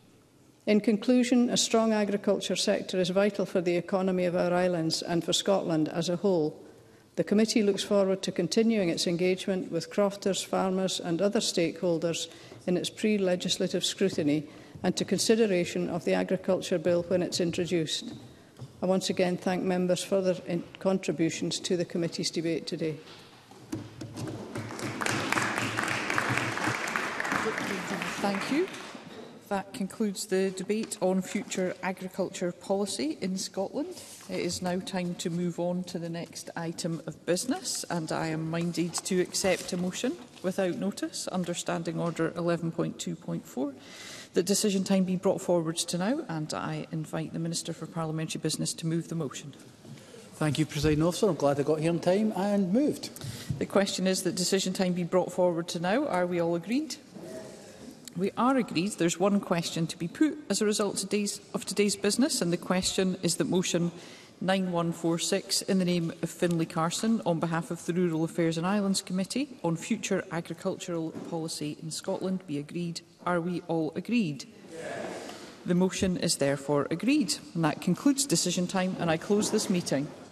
In conclusion, a strong agriculture sector is vital for the economy of our islands and for Scotland as a whole. The committee looks forward to continuing its engagement with crofters, farmers and other stakeholders in its pre-legislative scrutiny and to consideration of the Agriculture Bill when it's introduced. I once again thank members for their contributions to the committee's debate today. Thank you. That concludes the debate on future agriculture policy in Scotland. It is now time to move on to the next item of business, and I am minded to accept a motion without notice under Standing Order eleven point two point four that decision time be brought forward to now, and I invite the Minister for Parliamentary Business to move the motion. Thank you, Presiding Officer. I'm glad I got here in time and moved. The question is that decision time be brought forward to now. Are we all agreed? We are agreed. There's one question to be put as a result today's, of today's business, and the question is that motion nine one four six in the name of Finlay Carson on behalf of the Rural Affairs and Islands Committee on future agricultural policy in Scotland be agreed. Are we all agreed? Yes. The motion is therefore agreed. And that concludes decision time, and I close this meeting.